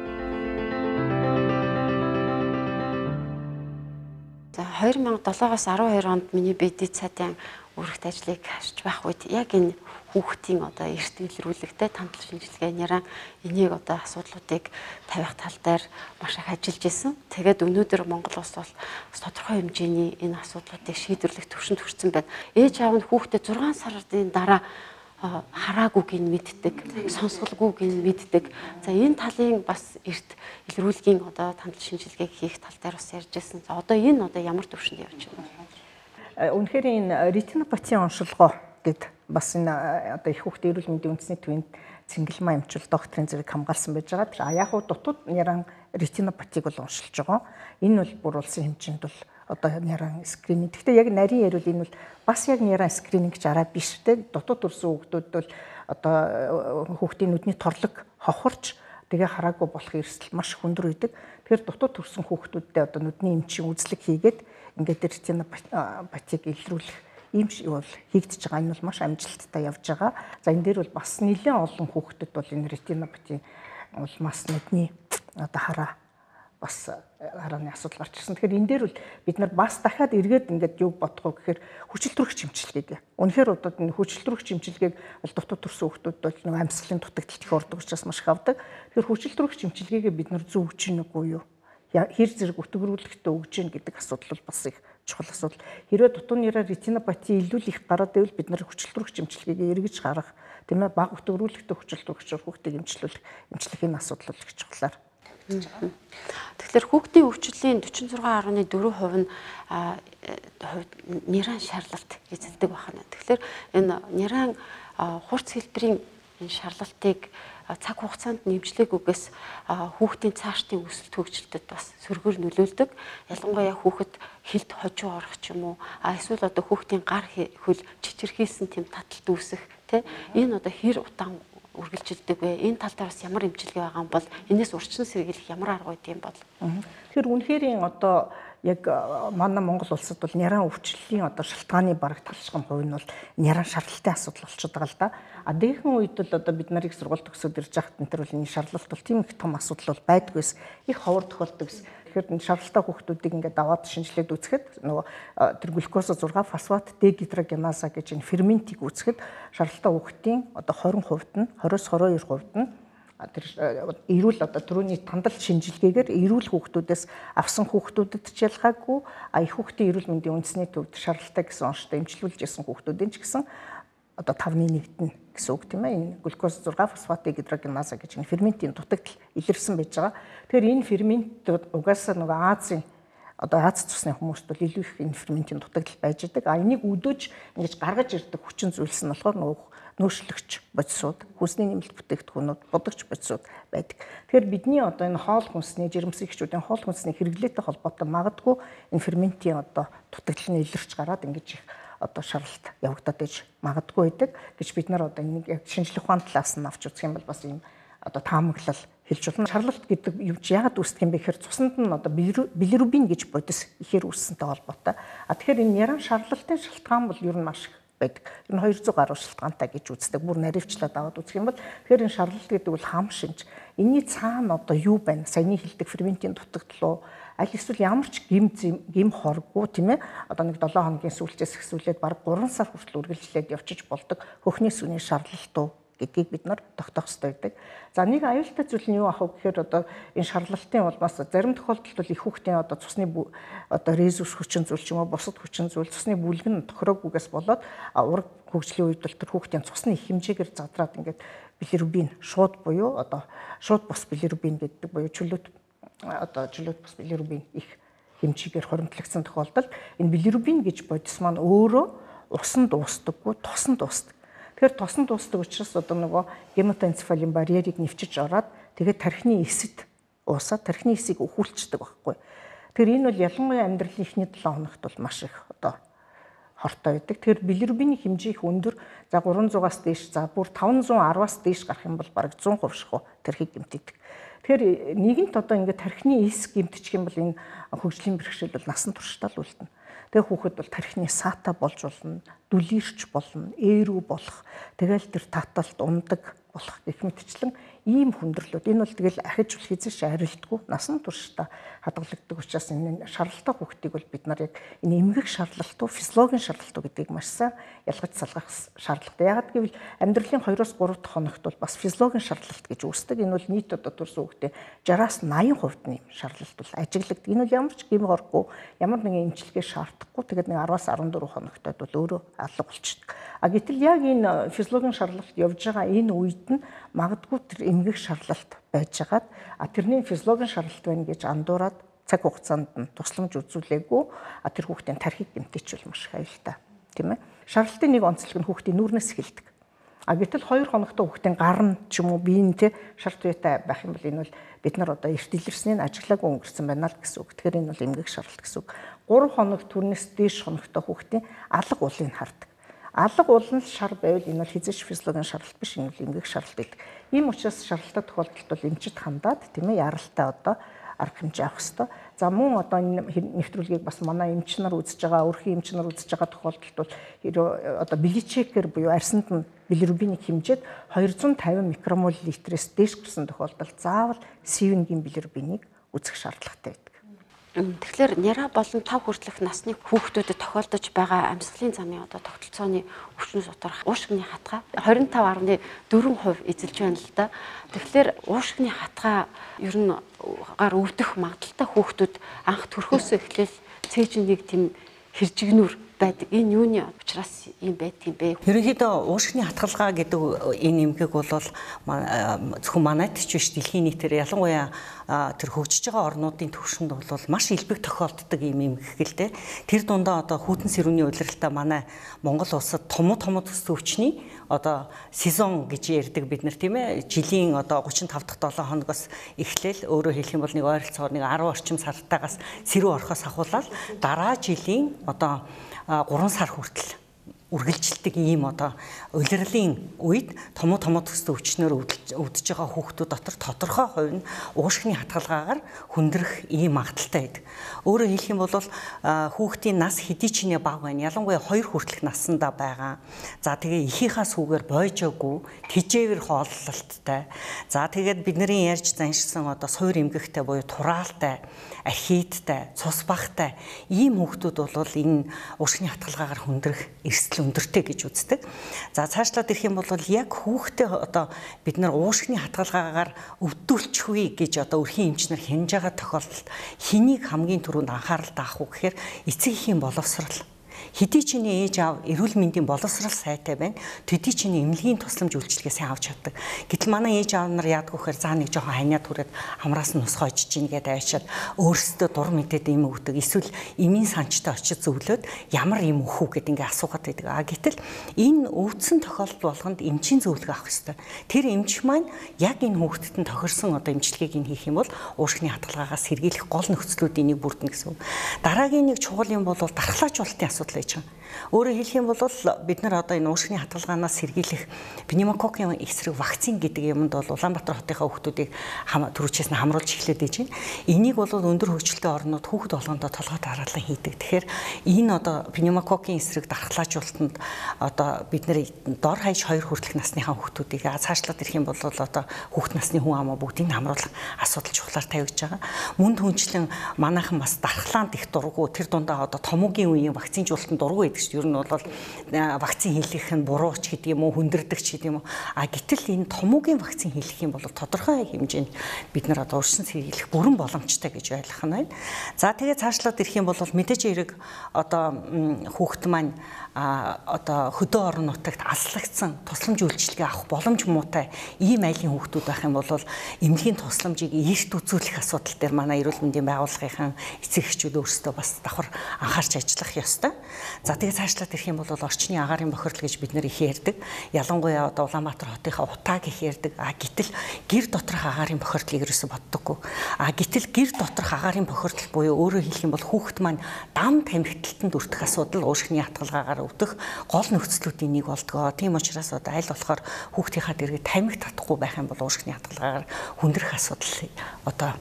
За 2007-аас 12 онд миний бэдэд цаатын үүрэгт ажлыг харж байх үед яг энэ хүүхдийн одоо эрт илрүүлэгтэй тантал шинжилгээ няраа энийг одоо асуудлуудыг тавих тал дээр маш их ажиллаж исэн. Тэгээд өнөөдөр Монгол улс бол тодорхой хэмжээний энэ асуудлуудыг шийдвэрлэх төвшөнд хүрсэн байна. Ээж аав нь хүүхдэд 6 сарын дараа хараагүйг нь мэддэг, сонсголгүйг нь мэддэг. За энэ талын бас эрт илрүүлгийн одоо тантал шинжилгээг хийх тал дээр бас ярьж байсан. За одоо энэ одоо ямар төвшөнд явж байна? Үнэхээр энэ ретинопатийн оншилгоо гэд бас энэ одоо их хүүхдийн эрүүл мэндийн үндэсний төвийн цэнгэлмаа эмчил докторийн зэрэг хамгаалсан байж байгаа. Тэр яг хуу дутууд няраа ретинопатиг бол уншилж байгаа. Энэ бол бүр улсын хэмжээнд бол одоо няраа скрининг. Гэхдээ яг нарийн ярил энэ бол бас яг няраа скрининг гэж араа биш те. Дутууд төрсэн хүүхдүүд бол одоо хүүхдийн нүдний торлог хохорч тэгээ хараагүй болох эрсдэл маш хүндэр үйдэг. Тэгэхээр дутуу төрсэн хүүхдүүдтэй одоо нүдний эмчийн үзлэг хийгээд ингээд ретинопатиг илрүүлэх ийм бол хийгдэж байгаа. Энэ бол маш амжилттай явж байгаа. За энэ дээр бол бас нэлээд олон хүүхдэд бол энэ ретинопати бол бас нүдний одоо харааны асуудал гарч ирсэн. Тэгэхээр энэ дээр бол бид нар бас дахиад эргээд ингээд юг бодох уу гэхээр хүчилтөрөх чимчилгээг. Үнэхээр одоо энэ хүчилтөрөх чимчилгээг бол дутуу төрсэн хүүхдүүд бол нэг амьсгалын дутагдaltaй ордог учраас маш их авдаг. Тэгэхээр хүчилтөрөх чимчилгээгээ бид нар зөв өгч ийн үгүй юу? Хэр зэрэг өтгөрүүлэхтэй өгж ийн гэдэг асуудал бол бас их чухал асуудал. Хэрвээ дутуунаараа ретинопати илүү их гараад байвал бид нар хүчилтөрөх чимчилгээгээ эргэж гарах, тийм ээ, бага өтгөрүүлэхтэй хүчилтөрөгчөөр хүүхдийг эмчлэхийн асуудал бол их чухлаар. Тэгэхээр хүүхдийн өвчлөлийн 46.4% нь ниран шарлалт эзэлдэг байна. Тэгэхээр энэ ниран хурц хэлбэрийн энэ шарлалтыг цаг хугацаанд нэмжлээгүйгээс хүүхдийн цаашдын өсөлт хөгжилтөд бас сөргөөр нөлөөлдөг. Ялангуяа хүүхэд хилд хожуу орох ч юм уу, эсвэл одоо хүүхдийн гар хөл чичирхийлсэн тэм таталт үүсэх, тэ энэ одоо хэр удаан үргэлжилдэг вэ? Энэ тал дээр бас ямар эмчилгээ байгаа юм бол энэс урьдчилан сэргийлэх ямар арга байд юм бол? Тэгэхээр үнэхээр одоо яг манай Монгол улсад бол няран өвчлөлийн одоо шалтгааны бараг талшган хувь нь бол няран шарлалтын асуудал болчиход байгаа л да. А дээхэн үед л одоо бид нарыг сургууль төгсөөд ирж байхад энэ төр бол энэ шарлалт бол тийм их том асуудал бол байдгүйс, их ховор тохиолдог гэсэн. Тэгэхээр энэ шарлалтай хүүхдүүдийг ингээд аваад шинжилээд үзэхэд нөгөө тэр глюкоз 6 фосфат дегидрогеназа гэж энэ ферментийг үзэхэд шарлалтай хүүхдийн одоо 20% нь 20-22% нь тэр эрүүл одоо түрүүний тандал шинжилгээгээр эрүүл хүүхдүүдээс авсан хүүхдүүдэд ч ялгаагүй их хүүхдийн эрүүл мэндийн үндэсний төвд шарлалтай гэсэн онцтой эмчилүүлж исэн хүүхдүүдийн ч гэсэн одоо 5-1-д нь гэсэн үг тийм ээ. Энэ глюкоз 6 фосфат дегидрогеназа гэж энэ ферментийн дутагдал илэрсэн байж байгаа. Тэгэхээр энэ фермент угаасаа нөгөө Азийн одоо Аз цусны хүмүүст бол илүү их энэ ферментийн дутагдал байж байгаа. А энийг өдөөж ингэж гаргаж ирдэг хүчин зүйлс нь болохоор нөгөө нөөшлөгч бодисууд, хүнсний нэмэлт бүтээгдэхүүнүүд, бодогч бодисууд байдаг. Тэгэхээр бидний одоо энэ хоол хүнсний жирэмсэгчүүдийн хоол хүнсний хэрэглээтэй холбоотой магадгүй энэ ферментийн одоо дутагдал нь илэрч гараад ингэж их одоо шарлалт явагдаад иж магадгүй байдаг гэж бид нар одоо энийг яг шинжлэх ухааны талаас нь авч үзэх юм бол бас ийм одоо таамаглал хэлж болно. Шарлалт гэдэг юу ч яагаад үүсдэг юм бэ гэхээр цуснд нь одоо билирубин гэж бодис ихээр үүссэнтэй холбоотой. А тэгэхээр энэ няран шарлалтын шалтгаан бол ер нь маш их байдаг. Энэ 200 гаруй шалтгаантай гэж үздэг. Бүр наривчлаад аваад үзэх юм бол тэгэхээр энэ шарлалт гэдэг бол хам шинж. Энийний цаана одоо юу байна? Саяны хэлдэг ферментийн дутагдал уу? Аль эсвэл ямар ч гим хоргүй тийм ээ. Одоо нэг 7 хоногийн сүүлчээс эхсүүлээд бараг 3 сар хүртэл үргэлжлээд явчих болдог хөхний сүний шарлалт уу гэдгийг бид нар тогтоох хэрэгтэй байдаг. За нэг аюултай зүйл нь юу ах вэ гэхээр одоо энэ шарлалтын улмаас зарим тохиолдолд бол их хүүхдийн одоо цусны одоо резус хүчин зүйл ч юм уу бусад хүчин зүйл цусны бүлгэн тохироогүйгээс болоод ураг хөгжлийн үед бол тэр хүүхдийн цусны их хэмжээгээр задраад ингээд билирубин шууд буюу одоо шууд бус билирубин гэдэг буюу чөлөөт бус билирубин их хэмжээгээр хоримтлагдсан тохиолдолд энэ билирубин гэж бодис маань өөрөө усанд дуустдаггүй, тосонд дуустдаг. Тэгэхээр тосонд дуустдаг учраас одоо нөгөө гематоэнцефалин барьерийг нэвчиж ороод тэгээд тархины эсэд уусаад тархины эсийг өхүүлчдэг байхгүй. Тэгэхээр энэ бол ялангуяа амьдралын эхний 7 хоногт бол маш их одоо хортой байдаг. Тэгэхээр билирубины хэмжээ их өндөр. За 300-аас дээш, за бүр 510-аас дээш гарах юм бол бараг 100% шахуу тархийг гэмтээдэг. Тэгэхээр нэгэнт одоо ингээд тархины эс гэмтчих юм бол энэ хөгжлийн бэрхшээл бол насан туршдаа л үлдэнэ. Тэгээ хүүхэд бол тархины саата болж болно, дүлэрч болно, ээрүү болох, тэгэл тэр таталт ундаг болох гэх мэтчлэн ийм хүндрэлүүд. Энэ бол тэгэл ахиж бол хизээш арилдгүй насан туршдаа хадгалагддаг учраас энэ шарлалтай хүүхдийг бол бид нар яг энэ эмгэх шарлалт уу, физиологийн шарлалт уу гэдгийг маш сайн ялгаж салгах шаардлагатай. Яагаад гэвэл амьдралын 2-3 дахь хоногт бол бас физиологийн шарлалт гэж үүсдэг. Энэ бол нийт одоо төрсэн хүүхдээ 60-аас 80% нь шарлалт бол ажиглагддаг. Энэ бол ямар ч гэм хоргүй, ямар нэгэн эмчилгээ шаардахгүй. Тэгээд нэг 10-аас 14 хоногтод бол өөрөө алга болчихдог. А гэтэл яг энэ физиологийн шарлалт явж байгаа энэ үед нь магадгүй тэр эмгэх шарлалт байжгаад тэрний физиологийн шарлалт байна гэж андуураад цаг хугацаанд нь тусламж үзүүлээгүй тэр хүүхдийн тархийг гэмтээчүүл маш их аюултай тийм ээ. Шарлалтын нэг онцлог нь хүүхдийн нүүрнээс эхэлдэг. А гэтэл 2 хоногтой хүүхдийн гар нь ч юм уу бие нь те шарт үетэй байх юм бол энэ бол бид нар одоо эрт илэрснийг ажиглаагүй өнгөрсөн байна л гэсэн үг. Тэгэхээр энэ бол эмгэх шарлалт гэсэн үг. 3 хоног түрнээс дээш хоногтой хүүхдийн алга уулыг хардаг. Алга уулын шар байвал энэ бол хизээш физиологийн шарлалт биш, энэ бол эмгэх шарлалт гэдэг. Ийм учраас шарлалтай тохиолдолд бол эмчит хандаад тийм ээ яралтай одоо арга хэмжээ авах хэрэгтэй. За мөн одоо энэ нэвтрүүлгийг бас манай эмч нар үзэж байгаа, өрхийн эмч нар үзэж байгаа тохиолдолд бол одоо биличекер буюу арьсанд нь билирубиник хэмжээд 250 микромол литрээс дээш гэрсэн тохиолдолд заавал сивингийн билирубиник үзэх шаардлагатай байдаг. Тэгэхээр няра болон 5 хүртэлх насны хүүхдүүдэд тохиолдож байгаа амьсгалын замын одоо тогтолцооны өвчин сударах уушгины хатгаа 25.4% эзэлж байна л да. Тэгэхээр уушгины хатгаа ер нь гар өвдөх магадaltaй хүүхдүүд анх төрхөөсөө эхлээл цээжнийг тийм хэржигнүр байдаг. Энэ юуны учраас юм байдаг юм бэ? Ерөнхийдөө уушгины хатгалгаа гэдэг энэ эмгэг бол зөвхөн манайд ч биш дэлхийн нийтээр ялангуяа тэр хөгжиж байгаа орнуудын түвшинд бол маш илбэг тохиолддог юм эмгэг л дээ. Тэр дундаа одоо хүйтэн сэрүүний улиралтай манай Монгол улсад том төссөн өвчний одоо сезон гэж ярьдаг бид нар тийм ээ, жилийн одоо 35 дахь 7 хоногоос эхлээл өөрөөр хэлэх юм бол нэг ойролцоогоор нэг 10 орчим сартаагаас сэрүү орохоос ахуулаад дараа жилийн одоо 3 сар хүртэл үргэлжилдэг ийм одоо улирлын үед том төссөн өвчнөр өвдөж байгаа хүүхдүүд дотор тодорхой хувь нь уушгины хатгалгаагаар хүндрэх ийм магадaltaй байдаг. Өөрөөр хэлэх юм бол хүүхдийн нас хэдий ч нэ бага байна. Ялангуяа 2 хүртэлх наснда байгаа. За тэгээ эхийнхаа сүүгээр бойжоогүй, тэжээвэр хооллолттой. За тэгээд бидний ярьж заншсан одоо суур эмгэгтэй буюу тураалтай, архидтай, цус багтай ийм хүүхдүүд бол энэ уушгины хатгалгаагаар хүндрэх эрсдэл өндөртэй гэж үздэг. За цаашлаад ирэх юм бол яг хүүхдээ одоо бид нар уушгины хатгалгаагаар өвдүүлчихвээ гэж одоо өрхийн эмч нар хянаж байгаа тохиолдолд хэнийг хамгийн түрүүнд анхаарал таах вэ гэхээр эцэг эхийн боловсрал. Хэдий ч ээж аав эрүүл мэндийн боловсрал сайтай байна. Төдий ч эмнэлгийн тусламж үйлчилгээ сайн авч чаддаг. Гэтэл манай ээж аав нар яадаг вэхээр заа нэг жоохон ханиад түрээд хамраас нь нус хойж чинь гэдээ авчиад өөрсдөө дур мэдээд юм өгдөг. Эсвэл эмийн санчтай очиж зөвлөөд ямар юм өгөх үү гэдээ ингээ асуугаад байдаг. Гэтэл энэ өвдсөн тохиолдол болгонд эмчийн зөвлөгөө авах хэрэгтэй. Тэр эмч маань яг энэ хүүхдэд нь тохирсон одоо эмчилгээг нь хийх юм бол уушгины хатгалгаагаас сэргийлэх гол нөхцлүүдийн нэг бүрдэн гэсэн. Дараагийн нэг чухал юм бол дархлаажуулалтын асуудал. Өөрөөр хэлэх юм бол бид нар одоо энэ уушгины хатгалгаанаас сэргийлэх пневмококкийн эсрэг вакцин гэдэг юмд бол Улаанбаатар хотынхаа хүүхдүүдийг түрүүчээс нь хамруулж эхлээд байж байна. Энийг бол өндөр хөгжилтэй орнууд хүүхд болгондоо толгой дараалан хийдэг. Тэгэхээр энэ одоо пневмококкийн эсрэг дархлаажуулалтанд одоо бид нар дор хаяж 2 хүртэлх насныхаа хүүхдүүдийг цаашлаад ирэх юм бол одоо хүүхд насны хүн амаа бүгдийг хамруулах асуудал чухлаар тавьж байгаа. Мөн түнчлэн манайхан бас дархлаанд их дургу тэр дундаа одоо томоогийн үеийн вакцинжуулалтанд дургу байдаг шүү. Ер нь бол вакцин хийх нь буруу ч гэдэг юм уу, хүндэрдэг ч гэдэг юм уу. Гэтэл энэ томоогийн вакцин хийх юм бол тодорхой хэмжээнд бид нар одоо урьдчилан сэргийлэх бүрэн боломжтой гэж ойлгох нь байна. За тэгээ цаашлаад ирэх юм бол мэдээж хэрэг одоо хүүхэд маань одоо хөдөө орон нутагт аслагдсан тусламж үйлчилгээ авах боломж муутай ийм айлын хүүхдүүд байх юм бол эмнэлгийн тусламжийг эрт үзүүлэх асуудал дээр манай эрүүл мэндийн байгууллагын эцэг эхчүүд өөрсдөө бас давхар анхаарч ажиллах ёстой. За тэгээ цаашлаад ирэх юм бол орчны агаарын бохирдол гэж бид нэр их ярьдаг. Ялангуяа одоо Улаанбаатар хотынхаа утааг их ярьдаг. Гэтэл гэр доторх агаарын бохирдлыг ерөөсө боддоггүй. Гэтэл гэр доторх агаарын бохирдол буюу өөрөөр хэлэх юм бол хүүхэд маань дам тамхиталтанд өртөх асуудал уушгины хатгалгаагаар өвдөх гол нөхцлүүдийн нэг болдгоо. Тийм учраас одоо аль болохоор хүүхдийнхаа дэргэд тамхи татахгүй байх юм бол уушгины хатгалгаагаар хүндрэх асуудал одоо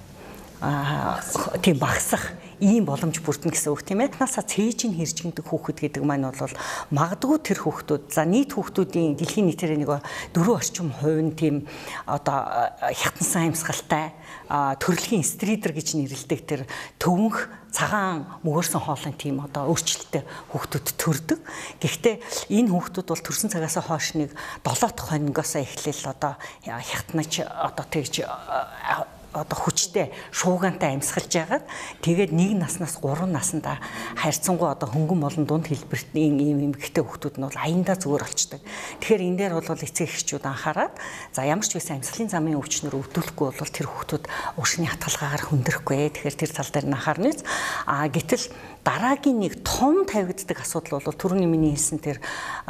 тийм багасах ийм боломж бүрдэн гэсэн үг тийм ээ. Наасаа цээжийн хэржигдэх хүүхэд гэдэг маань бол магадгүй тэр хүүхдүүд за нийт хүүхдүүдийн дэлхийн нийтээр нэг 4 орчим хувь нь тийм одоо хятадсан амьсгалтай төрөлхийн стридер гэж нэрлэдэг тэр төвөнх цагаан мөгөрсөн хоолойн тийм одоо өөрчлөлттэй хүүхдүүд төрдөг. Гэхдээ энэ хүүхдүүд бол төрсэн цагаас хойш нэг 7 дахь хоногоос эхлээл одоо хятаднаж одоо тэгж одоо хүчтэй шуугантай амьсгалж яагаад тэгээд 1 наснаас 3 наснда харьцангуй одоо хөнгөн болон дунд хэлбэртийн ийм эмэгтэй хүүхдүүд нь бол аяндаа зүгээр болчдөг. Тэгэхээр энэ дээр бол эцэг эхчүүд анхаарад за ямар ч байсан амьсгалын замын өвчнөр өвдүүлэхгүй бол тэр хүүхдүүд уушгины хатгалгаагаар хүндрэхгүй. Тэгэхээр тэр тал дээр нь анхаарна. Гэтэл дараагийн нэг том тавигддаг асуудал бол түрүүний миний хэлсэн тэр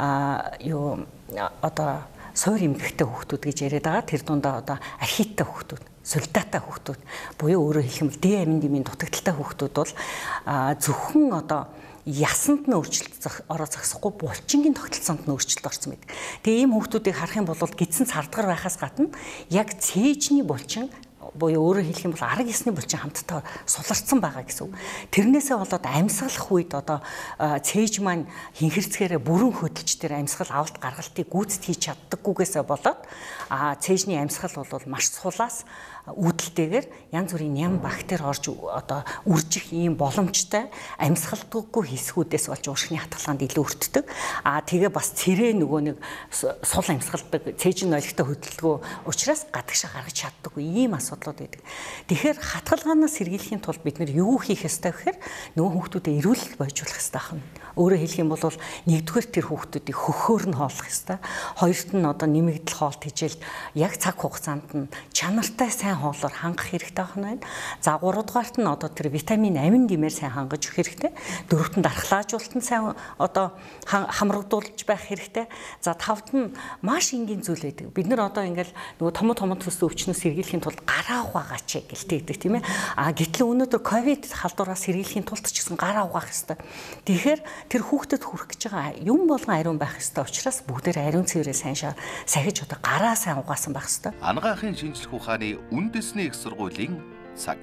юу одоо суур эмгэгтэй хүүхдүүд гэж яриад байгаа. Тэр дундаа одоо архиттай хүүхдүүд, солидатай хүүхдүүд буюу өөрөөр хэлэх юм бол D амин дутагдaltaй хүүхдүүд бол зөвхөн одоо ясанд нь өөрчлөлт ороо зогсохгүй булчингийн тогтолцоонд нь өөрчлөлт орсон байдаг. Тэгээ ийм хүүхдүүдийг харах юм бол гидсэн цардгар байхаас гадна яг цээжний булчин буюу өөрөөр хэлэх юм бол арга ёсны булчин хамтдаа суларсан байгаа гэсэн үг. Тэрнээсээ болоод амьсгалах үед одоо цээж маань хинхэрцгээрээ бүрэн хөдөлж тэр амьсгал авалт гаргалтыг гүйцэд хийж чаддаггүйгээсээ болоод цээжний амьсгал бол маш сулаас үүдэлтэйгээр янз бүрийн ням бактери орж одоо үржих ийм боломжтой амьсгалдаггүй хэсгүүдээс болж уушгины хатгалгаанд илүү өртдөг. Тэгээ бас цэрээ нөгөө нэг сул амьсгалдаг цээжин нойлогтой хөдөлгөө учраас гадагшаа гаргаж чаддаггүй ийм асуудлууд байдаг. Тэгэхээр хатгалгаанаас сэргийлэхийн тулд бид нэр юу хийх ёстой гэхээр нөгөө хүүхдүүдэд эрүүл бойжуулах ёстой байна. Өөрөөр хэлэх юм бол нэгдүгээр тэр хүүхдүүдийг хөхөөр нь хооллох ёстой. Хоёрт нь одоо нэмэгдэл хоолт хижээл яг цаг хугацаанд нь чанартай сайн хоолоор хангах хэрэгтэй байна. За 3 дугаарт нь одоо тэр витамин амин гэмээр сайн хангаж өгөх хэрэгтэй. 4-т нь дархлаажуулалт нь сайн одоо хамрагдуулж байх хэрэгтэй. За 5-т нь маш энгийн зүйл байдаг. Бид нар одоо ингээл нөгөө том төсөө өвчнөөс сэргийлэхийн тулд гараа угаагаач гэлтэйдэг тийм ээ. Гэтэл өнөөдөр ковид халдвараас сэргийлэхийн тулд ч гэсэн гараа угаах хэрэгтэй. Тэгэхээр тэр хүүхдэд хүрэх гэж байгаа юм болгон ариун байх хэрэгтэй учраас бүгдээр ариун цэврээ сайн сахиж одоо гараа сайн угаасан байх хэрэгтэй. Анагаахын шинжлэх ухааны үндэсний их сургуулийн цаг.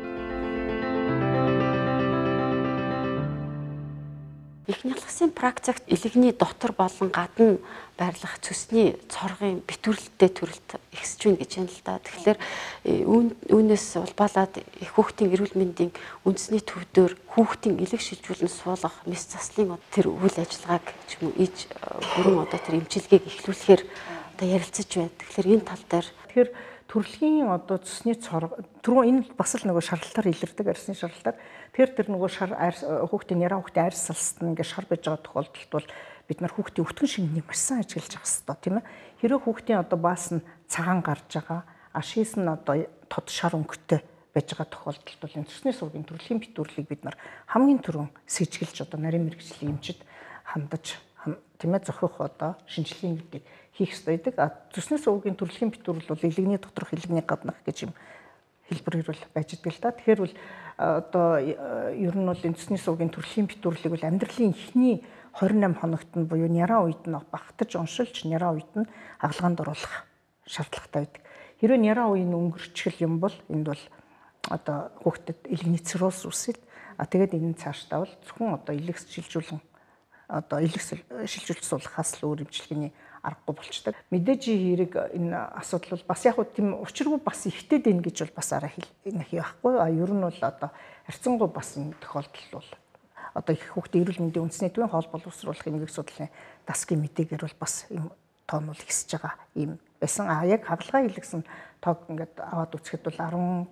Их нялгасын практикт илэгний дотор болон гадна байрлах цөсний цоргын битүүрлэлтэй төрөлт ихсэж байна гэж байна л да. Тэгэхээр үүнээс улбалаад их хүүхдийн эрүүл мэндийн үндэсний төвдөр хүүхдийн элэг шилжүүлэн суулгах мэс заслын тэр үйл ажиллагааг ч юм уу иж бүрэн одоо тэр эмчилгээг эхлүүлэхээр одоо ярилцаж байна. Тэгэхээр энэ тал дээр төрөлхийн одоо цусны цорго түрүү энэ бас л нөгөө шарлалтаар илэрдэг арьсны шарлалтаар тэр нөгөө шар хүүхдийн яраа хүүхдийн арьс салст нь ингээд шар байж байгаа тохиолдолд бол бид нар хүүхдийн өтгөн шингэнийг маш сайн ажиглаж авах хэрэгтэй тийм ээ. Хэрэв хүүхдийн одоо баас нь цагаан гарч байгаа ашигс нь одоо тод шар өнгөтэй байж байгаа тохиолдолд бол энэ цусны сургийн төрөлхийн битүүрлийг бид нар хамгийн түрүүн сэжиглэж одоо нарийн мэрэгжлийн эмчид хандаж тийм ээ зохиох одоо шинжилгээний гэдгийг хийх ёстой байдаг. Цусны сургийн төрөлхийн битүүрл бол илэгний доторх илэгний гаднах гэж юм хэлбэрээр бол байж идэг л да. Тэгэхээр бол одоо ер нь бол энэ цусны сургийн төрөлхийн битүүрлийг бол амьдралын эхний 28 хоногт нь буюу няраа үед нь багтаж уншилж няраа үед нь хагалгаанд оруулах шаардлагатай байдаг. Хэрэв няраа үеийн өнгөрчихл юм бол энд бол одоо хүүхдэд илэгний цирроз үүсэл тэгээд энэ цаашдаа бол зөвхөн одоо илэгс шилжүүлэн одоо илэгс шилжүүлж суулгахаас л өөр эмчилгээний аргагүй болчдаг. Мэдээж хэрэг энэ асуудал бол бас яг хөө тийм учиргүй бас ихтэй дэн гэж бол бас арай хэлэх байхгүй. Ер нь бол одоо харьцангуй бас энэ тохиолдол бол одоо их хүүхдийн эрүүл мэндийн үндэсний төвийн хоол боловсруулахын нэг судлалын дасгийн мэдээгээр бол бас юм тоон бол ихсэж байгаа юм байсан. Яг хагалгаа илгэсэн тоог ингээд аваад үзэхэд бол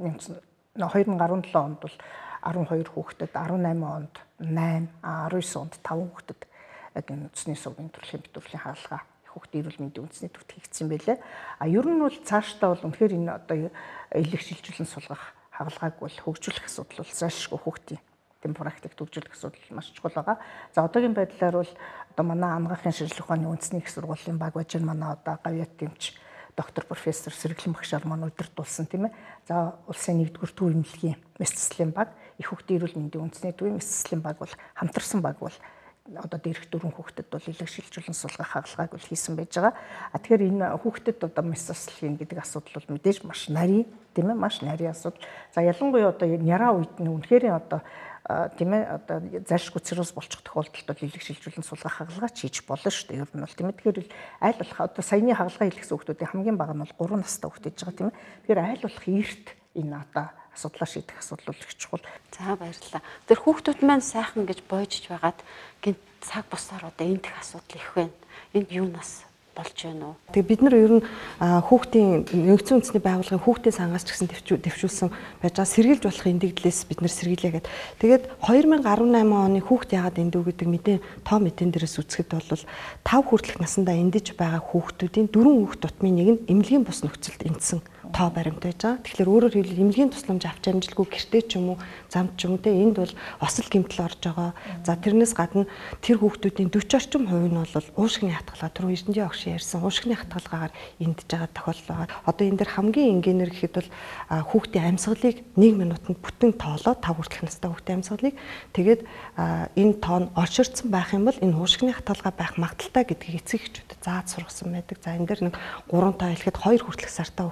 2017 онд бол 12 хүүхдэд, 18 онд 8, 19 онд 5 хүүхдэд яг энэ цусны сургийн төрөлхийн битүүрлийн хагалгаа хүүхдийн эрүүл мэндийн үндэсний төвд хийгдсэн байлээ. Ер нь бол цаашдаа бол үнэхээр энэ одоо элэг шилжүүлэн сулгах хагалгааг бол хөгжүүлэх асуудал бол зайлшгүй хүүхдийн тийм практикт хөгжүүлэх асуудал маш чухал байгаа. За одоогийн байдлаар бол одоо манай анагаахын шинжлэх ухааны үндэсний их сургуулийн баг бажин манай одоо гавьяат эмч доктор профессор Сэргэлэн багшаар манай удирдуулсан тийм ээ. За улсын 1-р төв эмнэлгийн мэс заслын баг, их хүүхдийн эрүүл мэндийн үндэсний төвийн мэс заслын баг бол хамтарсан баг бол одоо дээрх 4 хүүхдэд бол элэг шилжүүлэн сулгах хагалгааг бол хийсэн байж байгаа. Тэгэхээр энэ хүүхдэд одоо мэс заслын гэдэг асуудал бол мэдээж маш нарийн тийм ээ, маш нарийн асуудал. За ялангуяа одоо няраа үед нь үнэхээр одоо тийм ээ одоо зайлшгүй цирроз болчих тохиолдолд бол элэг шилжүүлэн сулгах хагалгаа хийж болно шүү дээ. Ер нь бол тийм ээ. Тэгэхээр айл болох одоо саяны хагалгаа хийлгэсэн хүүхдүүдийн хамгийн бага нь бол 3 настай хүүхд гэж байгаа тийм ээ. Тэгэхээр айл болох эрт энэ одоо асуудлаа шийдэх асуудал их чухал. За баярлалаа. Тэр хүүхдүүд маань сайхан гэж боожж байгаад гинт цаг бусаар одоо эндх асуудал их байна. Энд юунаас болж байна уу? Тэгээ бид нар ер нь хүүхдийн нэгдсэн үндэсний байгууллагын хүүхдийн сангаас ч гэсэн дэвшүүлсэн байж байгаа сэргийлж болох эндэгдлээс бид нар сэргийлээгээд тэгээд 2018 оны хүүхд яагаад эндүү гэдэг тоо мэдэн дээрээс үзэхэд бол 5 хүртэлх насндаа эндэж байгаа хүүхдүүдийн 4 хүүхд тутмын нэг нь эмнэлгийн бус нөхцөлд эндсэн тоо баримт байж байгаа. Тэгэхээр өөрөөр хэлбэл эмнэлгийн тусламж авч амжилгүй гэртээ ч юм уу замд ч юм уу энд бол осол гэмтэл орж байгаа. За тэрнээс гадна тэр хүүхдүүдийн 40 орчим хувь нь бол уушгины хатгалгаа түрүү Эрдэнэжийн огш ярьсан уушгины хатгалгаагаар эндэж байгаа тохиолдол байгаа. Одоо энэ дэр хамгийн энгийнээр гэхэд бол хүүхдийн амьсгалыг 1 минутанд бүтэн тоолоо 5 хүртэлх настай хүүхдийн амьсгалыг тэгээд энэ тоо нь орширцсан байх юм бол энэ уушгины хатгалгаа байх магадaltaй гэдгийг эцэг эхчүүдэд зааж сургасан байдаг. За энэ дэр нэг 3 тоо хэлэхэд 2 хүртэлх сартай хүүхдэд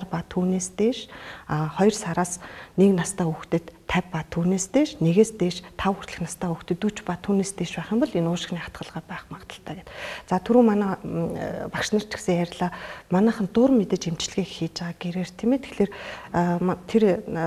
60 ба түүнээс дээш, 2 сараас 1 настай хүүхдэд 50 ба түүнээс дээш, 1-ээс дээш 5 хүртэлх настай хүүхдэд 40 ба түүнээс дээш байх юм бол энэ уушгины хатгалгаа байх магадaltaй гэдэг. За түрүү манай багш нар ч гэсэн ярьлаа. Манайхан дур мэдэж эмчилгээ хийж байгаа гэрээр тийм ээ. Тэгэхээр тэр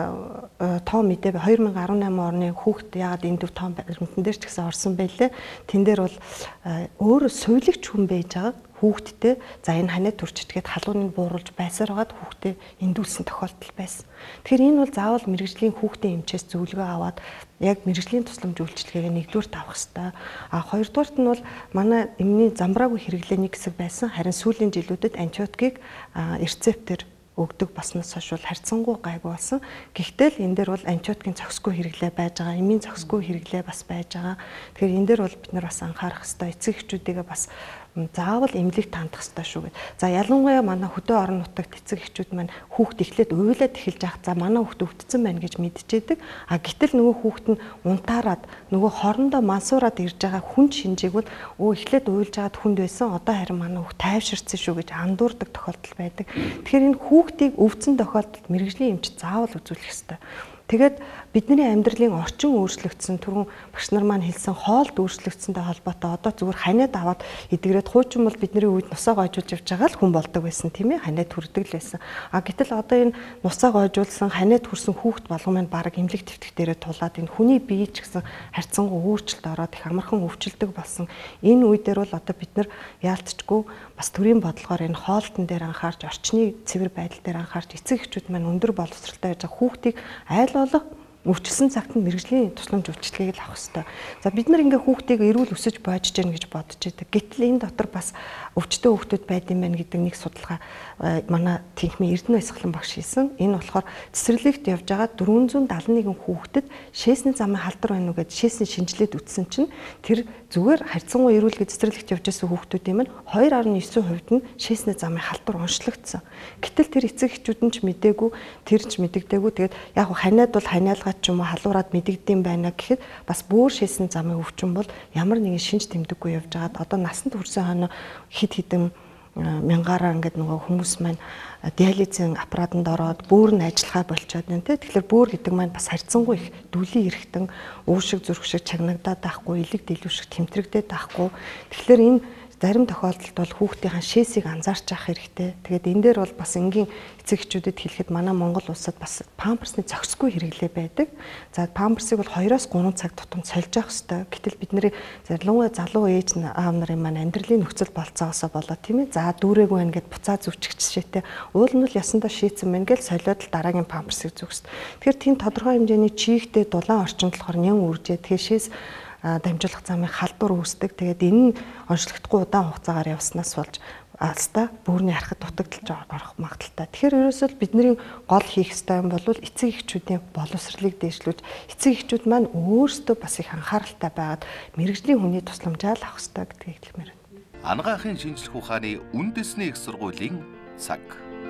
тоо мэдээ 2018 оны хүүхд яагаад энэ төв тоо баримтан дээр ч гэсэн орсон байлээ. Тэн дээр бол өөрөө сувилагч хүн байж байгаа хүүхдтэй за энэ ханаа төрчтгээд халууныг бууруулж байсаар хагаад хүүхдээ эндүүлсэн тохиолдол байсан. Тэгэхээр энэ бол заавал мэрэгжлийн хүүхдийн эмчээс зөвлөгөө аваад яг мэрэгжлийн тусламж үйлчилгээг нэгдүгürt авах хэрэгтэй. Хоёрдугаарт нь бол манай эмний замбраагүй хэрэглээний хэсэг байсан. Харин сүүлийн жилүүдэд антибиотикийг рецептээр өгдөг баснаас хойш бол харьцангуй гайгүй болсон. Гэхдээ л энэ дээр бол антибиотикийн зохисгүй хэрэглээ байж байгаа, эмийн зохисгүй хэрэглээ бас байж байгаа. Тэгэхээр энэ дээр бол бид нар бас анхаарах хэрэгтэй. Эцэг эхчүүдийгээ бас заавал эмнэлэгт хандах хэрэгтэй шүү гэд. За ялангуяа манай хөдөө орон нутагт эцэг эхчүүд маань хүүхд эхлээд уйлаад эхэлж явах. За манай хүүхд өвдсөн байна гэж мэдчихэдэг. Гэтэл нөгөө хүүхд нь унтаарад нөгөө хоорондоо мансуураад ирж байгаа хүн шинжээг бол эхлээд уйлж байгаад хүнд байсан. Одоо харин манай хүүхд тайвширсан шүү гэж андуурдаг тохиолдол байдаг. Тэгэхээр энэ хүүхдийг өвдсөн тохиолдолд мэрэгжлийн эмч заавал үзүүлэх хэрэгтэй. Тэгээд бидний амьдралын орчин өөрчлөгдсөн түрүүн багш нар маань хэлсэн хоолд өөрчлөгдсөнтэй холбоотой одоо зүгээр ханиад аваад эдгээрээд хуучин бол бидний үед нусаа гойжуулж явж байгаа л хүн болдог байсан тийм ээ ханиад хүрдэг л байсан. Гэтэл одоо энэ нусаа гойжуулсан ханиад хүрсэн хүүхд болгон маань баг эмнэлэг твтэх дээрээ тулаад энэ хүний бие ч гэсэн харьцангуй өөрчлөлт ороод их амархан өвчлөдөг болсон. Энэ үе дээр бол одоо бид нар яалтчгүй бас төрийн бодлогоор энэ хоолтон дээр анхаарч орчны цэвэр байдал дээр анхаарч эцэг эхчүүд маань өндөр боловсралтай байж байгаа хүүхдийг айл болох өвчлсөн цагт нь мэрэгжлийн тусламж үйлчилгээг л авах хэрэгтэй. За бид нар ингээ хүүхдийг эрүүл өсөж боожж гэн гэж бодож байдаг. Гэтэл энэ дотор бас өвчтөе хүүхдүүд байд юм байна гэдэг нэг судалгаа манай тэнхмийн Эрдэнэ Баясгалан багш хийсэн. Энэ болохоор цэцэрлэгт явж байгаа 471 хүүхдэд шээсний замын халдвар байна уу гэж шээсний шинжилээд үтсэн чинь тэр зүгээр харьцангуй эрүүл гэж цэцэрлэгт явж байсан хүүхдүүдийн маань 2.9% нь шээсний замын халдвар онцлогдсон. Гэтэл тэр эцэг эхчүүд нь ч мдээгүй, тэр ч мэдэгдээгүй. Тэгээд яг ханиад бол ханиалгаад ч юм уу халуураад мэдэгдэм байна гэхэд бас бүр шээсний замын өвчин бол ямар нэгэн шинж тэмдэггүй явж байгаад одоо насанд хүрсэн хойно хид хідэн мянгаараа ингээд нөгөө хүмүүс маань диализын аппаратанд ороод бүр нь ажиллахаа болчиход байна те. Тэгэхээр бүр гэдэг маань бас харьцангуй их дүлийн эрэхтэн уушиг зүрх шиг чагнагдаад байхгүй, элэг дэлгүүр шиг тэмтрэгдээд байхгүй. Тэгэхээр энэ зарим тохиолдолд бол хүүхдийн шээсийг анзаарч авах хэрэгтэй. Тэгээд энэ дээр бол бас энгийн эцэг эхчүүдэд хэлэхэд манай Монгол улсад бас памперсны зохисгүй хэрэглээ байдаг. За памперсыг бол 2-3 цаг тутамд сольж авах хэрэгтэй. Гэтэл бидний зарилгын залуу ээж аав нарын маань амьдралын нөхцөл болцоосоо болоо тийм ээ. За дүүрээгүй байна гэд буцаа зүвчгч шээтэй. Уул нь л ясандаа шийдсэн байна гэл солиод л дараагийн памперсыг зүгс. Тэгэхээр тийм тодорхой хэмжээний чийгтэй дулаан орчинд болохоор нян үржээ. Тэгэхээр шээс дамжуулах замын халдвар үүсдэг. Тэгээд энэ нь онцлогдохгүй удаан хугацаагаар явснаас болж алста бүрний харахад дутагдaltaж орох магадaltaй. Тэгэхээр ерөөсөө бидний гол хийх ёстой юм бол эцэг эхчүүдийн боловсролыг дээшлүүлж эцэг эхчүүд маань өөрсдөө бас их анхааралтай байгаад мэрэгжлийн хүний тусламжаа л авах ёстой гэдгийг хэлмээр байна. Анагаахын шинжлэх ухааны үндэсний их сургуулийн цаг.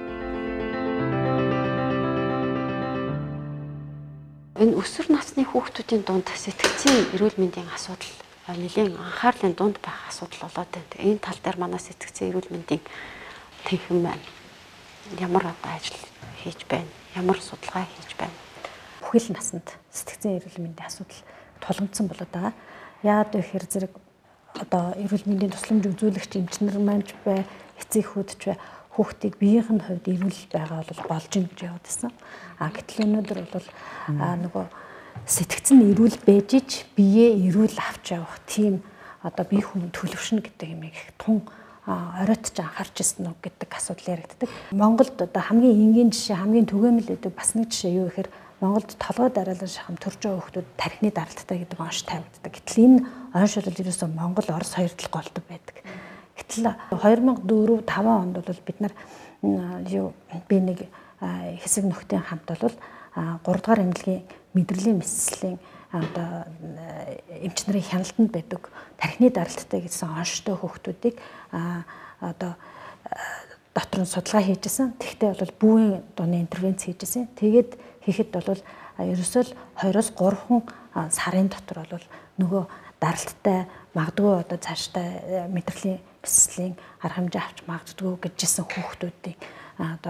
Энэ өсвөр насны хүүхдүүдийн дунд сэтгцийн эрүүл мэндийн асуудал нэлээд анхаарлын дунд байх асуудал болоод байна. Энэ тал дээр манай сэтгцийн эрүүл мэндийн тэнхим байна. Ямар ажил хийж байна? Ямар судалгаа хийж байна? Бүхэл наснд сэтгцийн эрүүл мэндийн асуудал тулгамдсан болоод байгаа. Яагаад вэ гэхээр зэрэг одоо эрүүл мэндийн тусламж үзүүлэгч эмчнэр маань ч бай, эцэг эхүүд ч бай хүүхдийг биеийнх нь хувьд эрүүл байгаа бол болж ийн гэж яваад байсан. Гэтэл өнөөдөр бол нөгөө сэтгцэн эрүүл байж ич биеэ эрүүл авч явах тийм одоо бие хүн төлөвшнө гэдэг юм их тун оройтж анхаарч ирсэн үг гэдэг асуудал яригддаг. Монголд одоо хамгийн энгийн жишээ, хамгийн түгээмэл гэдэг бас нэг жишээ юу гэхээр Монголд толгой дараалан шахам төрж байгаа хүүхдүүд тархины даралттай гэдэг онш тавигддаг. Гэтэл энэ онш бол ерөөсөө Монгол, Орос хоёр тал голдод байдаг. Гэтэл 2004-5 онд бол бид нар би нэг хэсэг нөхдийн хамт бол 3 дугаар эмнэлгийн мэдрэлийн мэдслийн одоо эмч нарын хяналтанд байдаг тархины даралттай гэсэн онштой хүүхдүүдийг одоо дотор нь судалгаа хийжсэн. Тэгтээ бол бүүгийн дууны интервенц хийжсэн. Тэгээд хийхэд бол ерөөсөө л 2-3 сарын дотор бол нөгөө даралттай магадгүй одоо цаашдаа мэдрэлийн бэслийн арга хэмжээ авч магадгүй гэжсэн хүүхдүүдийн одоо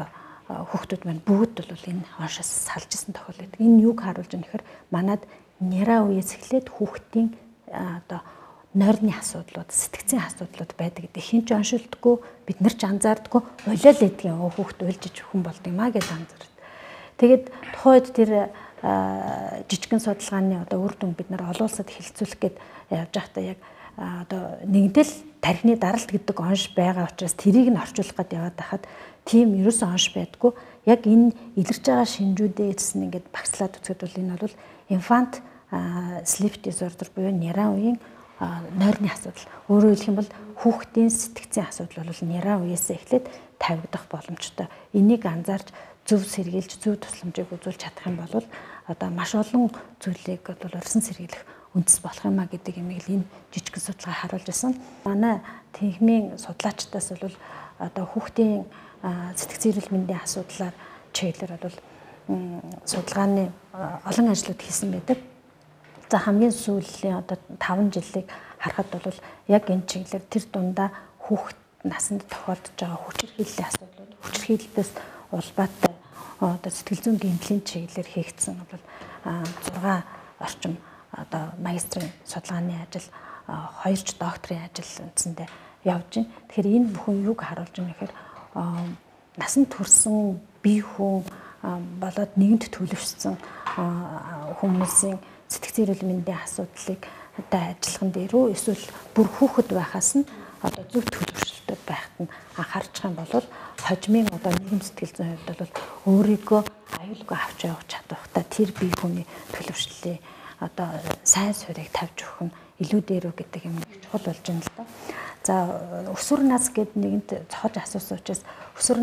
хүүхдүүд маань бүгд бол энэ оншоос салж исэн тохиол байдаг. Энэ юг харуулж байгаа нөхөр манад няра үеэс эхлээд хүүхдийн одоо нойрны асуудлууд, сэтгцийн асуудлууд байдаг гэдэг. Хин ч оншилдаггүй, бид нар ч анзаардаггүй, улаал эдгийн хүүхд уйлжиж хүн болд юм а гэж анзаардаг. Тэгээд тухайд тэр жижигхэн судалгааны одоо үр дүн бид нар олон улсад хилцүүлэх гээд явж байхдаа яг одоо нэгдэл тархины даралт гэдэг онш байгаа учраас тэрийг нь орчуулах гээд яваад байхад тийм ерөөсөн онш байдгүй. Яг энэ илэрч байгаа шинжүүдээс нь ингээд багцлаад үзэхэд бол энэ бол infant sleep disorder буюу няраа үеийн нойрны асуудал. Өөрөөр хэлэх юм бол хүүхдийн сэтгцийн асуудал бол няраа үеэсээ эхлээд тавигдах боломжтой. Энийг анзаарч зөв сэргийлж зөв тусламжийг үзүүлж чадах юм бол одоо маш олон зүйлийг бол урьсан сэргийлэх үндэс болох юм а гэдэг юмыг л энэ жижигхэн судалгаа харуулж байсан. Манай техникийн судлаачдаас бол одоо хүүхдийн сэтгцийн эрүүл мэндийн асуудлаар чиглэлээр бол судалгааны олон ажлууд хийсэн байдаг. За хамгийн сүүлийн одоо 5 жилийг харахад бол яг энэ чиглэлээр тэр дундаа хүүхд насанд тохиолдож байгаа хүчирхийллийн асуудлууд, хүчирхийллээс улбаатай одоо сэтгэл зүйн гэмтлийн чиглэлээр хийгдсэн бол 6 орчим одоо магистрийн судалгааны ажил, 2 ч докторийн ажил үндсэндээ явж байна. Тэгэхээр энэ бүхэн юг харуулж байгаа нэхэр насанд хүрсэн бие хүн болоод нэгэнт төлөвшсөн хүмүүсийн сэтгцийн эрүүл мэндийн асуудлыг одоо ажиллахан дээрөө эсвэл бүр хүүхэд байхаас нь одоо зөв төлөвшөлтөд байхад нь анхаарч байгаа юм бол хожмын одоо нийгэм сэтгэл зүйн хувьд бол өөрийгөө аюулгүй авч явах чадвартай тэр бие хүний төлөвшлээ одоо сайн суурийг тавьж өгөх нь илүү дээрөө гэдэг юм чухал болж байна л да. За өсвөр нас гэдэг нэгэнд цохож асуусан учраас өсвөр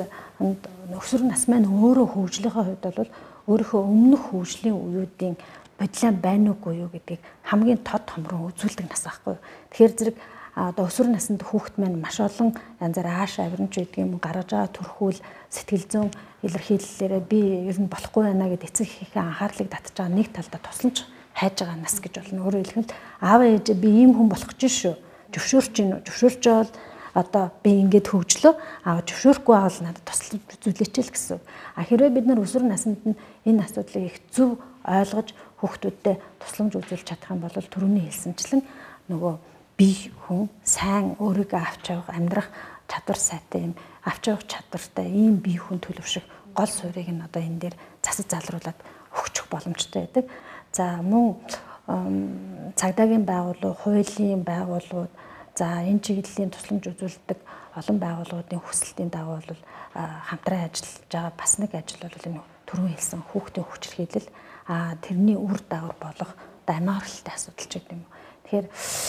нас маань өөрөө хөгжлийнхээ хувьд бол өөрийнхөө өмнөх хөгжлийн үеүүдийн бодлоо байна уугүй юу гэдгийг хамгийн тод томрон үзүүлдэг нас байхгүй. Тэгэхээр зэрэг одоо өсвөр наснд хүүхэд маань маш олон янзаар ааш авирч байдаг юм гаргаж байгаа төрхүүл сэтгэл зүйн илэрхийллээрээ би ер нь болохгүй байна гэд эцэг эхийнхээ анхаарлыг татж байгаа нэг талдаа тусламж хайж байгаа нас гэж болно. Өөрөөр хэлбэл аав ээж би ийм хүн болох гэж шүү. Зөвшөөрч гин үү? Зөвшөөрч бол одоо би ингээд хөгжлөө аав зөвшөөрөхгүй бол надад тусламж үзүүлээч л гэсэн. Хэрвээ бид нар өсвөр наснд нь энэ асуудлыг их зөв ойлгож хүүхдүүдэд тусламж үзүүлж чадах юм бол түрүүний хэлсэнчлэн нөгөө бие хүн сайн өөрийгөө авч явах амьдрах чадвар сайтай юм авч явах чадвартай ийм бие хүн төлөвшөх гол суурийг нь одоо энэ дээр засаж залруулад өгчих боломжтой байдаг. За мөн цагдаагийн байгууллага, хуулийн байгууллагууд, за энэ чиглэлийн тусламж үзүүлдэг олон байгууллагуудын хүсэлтийн дагуу бол хамтран ажиллаж байгаа бас нэг ажил бол энэ түрүүн хэлсэн хүүхдийн хүчирхийлэл тэрний үр дагавар болох дамиаралтай асуудал ч гэдэг юм. Тэгэхээр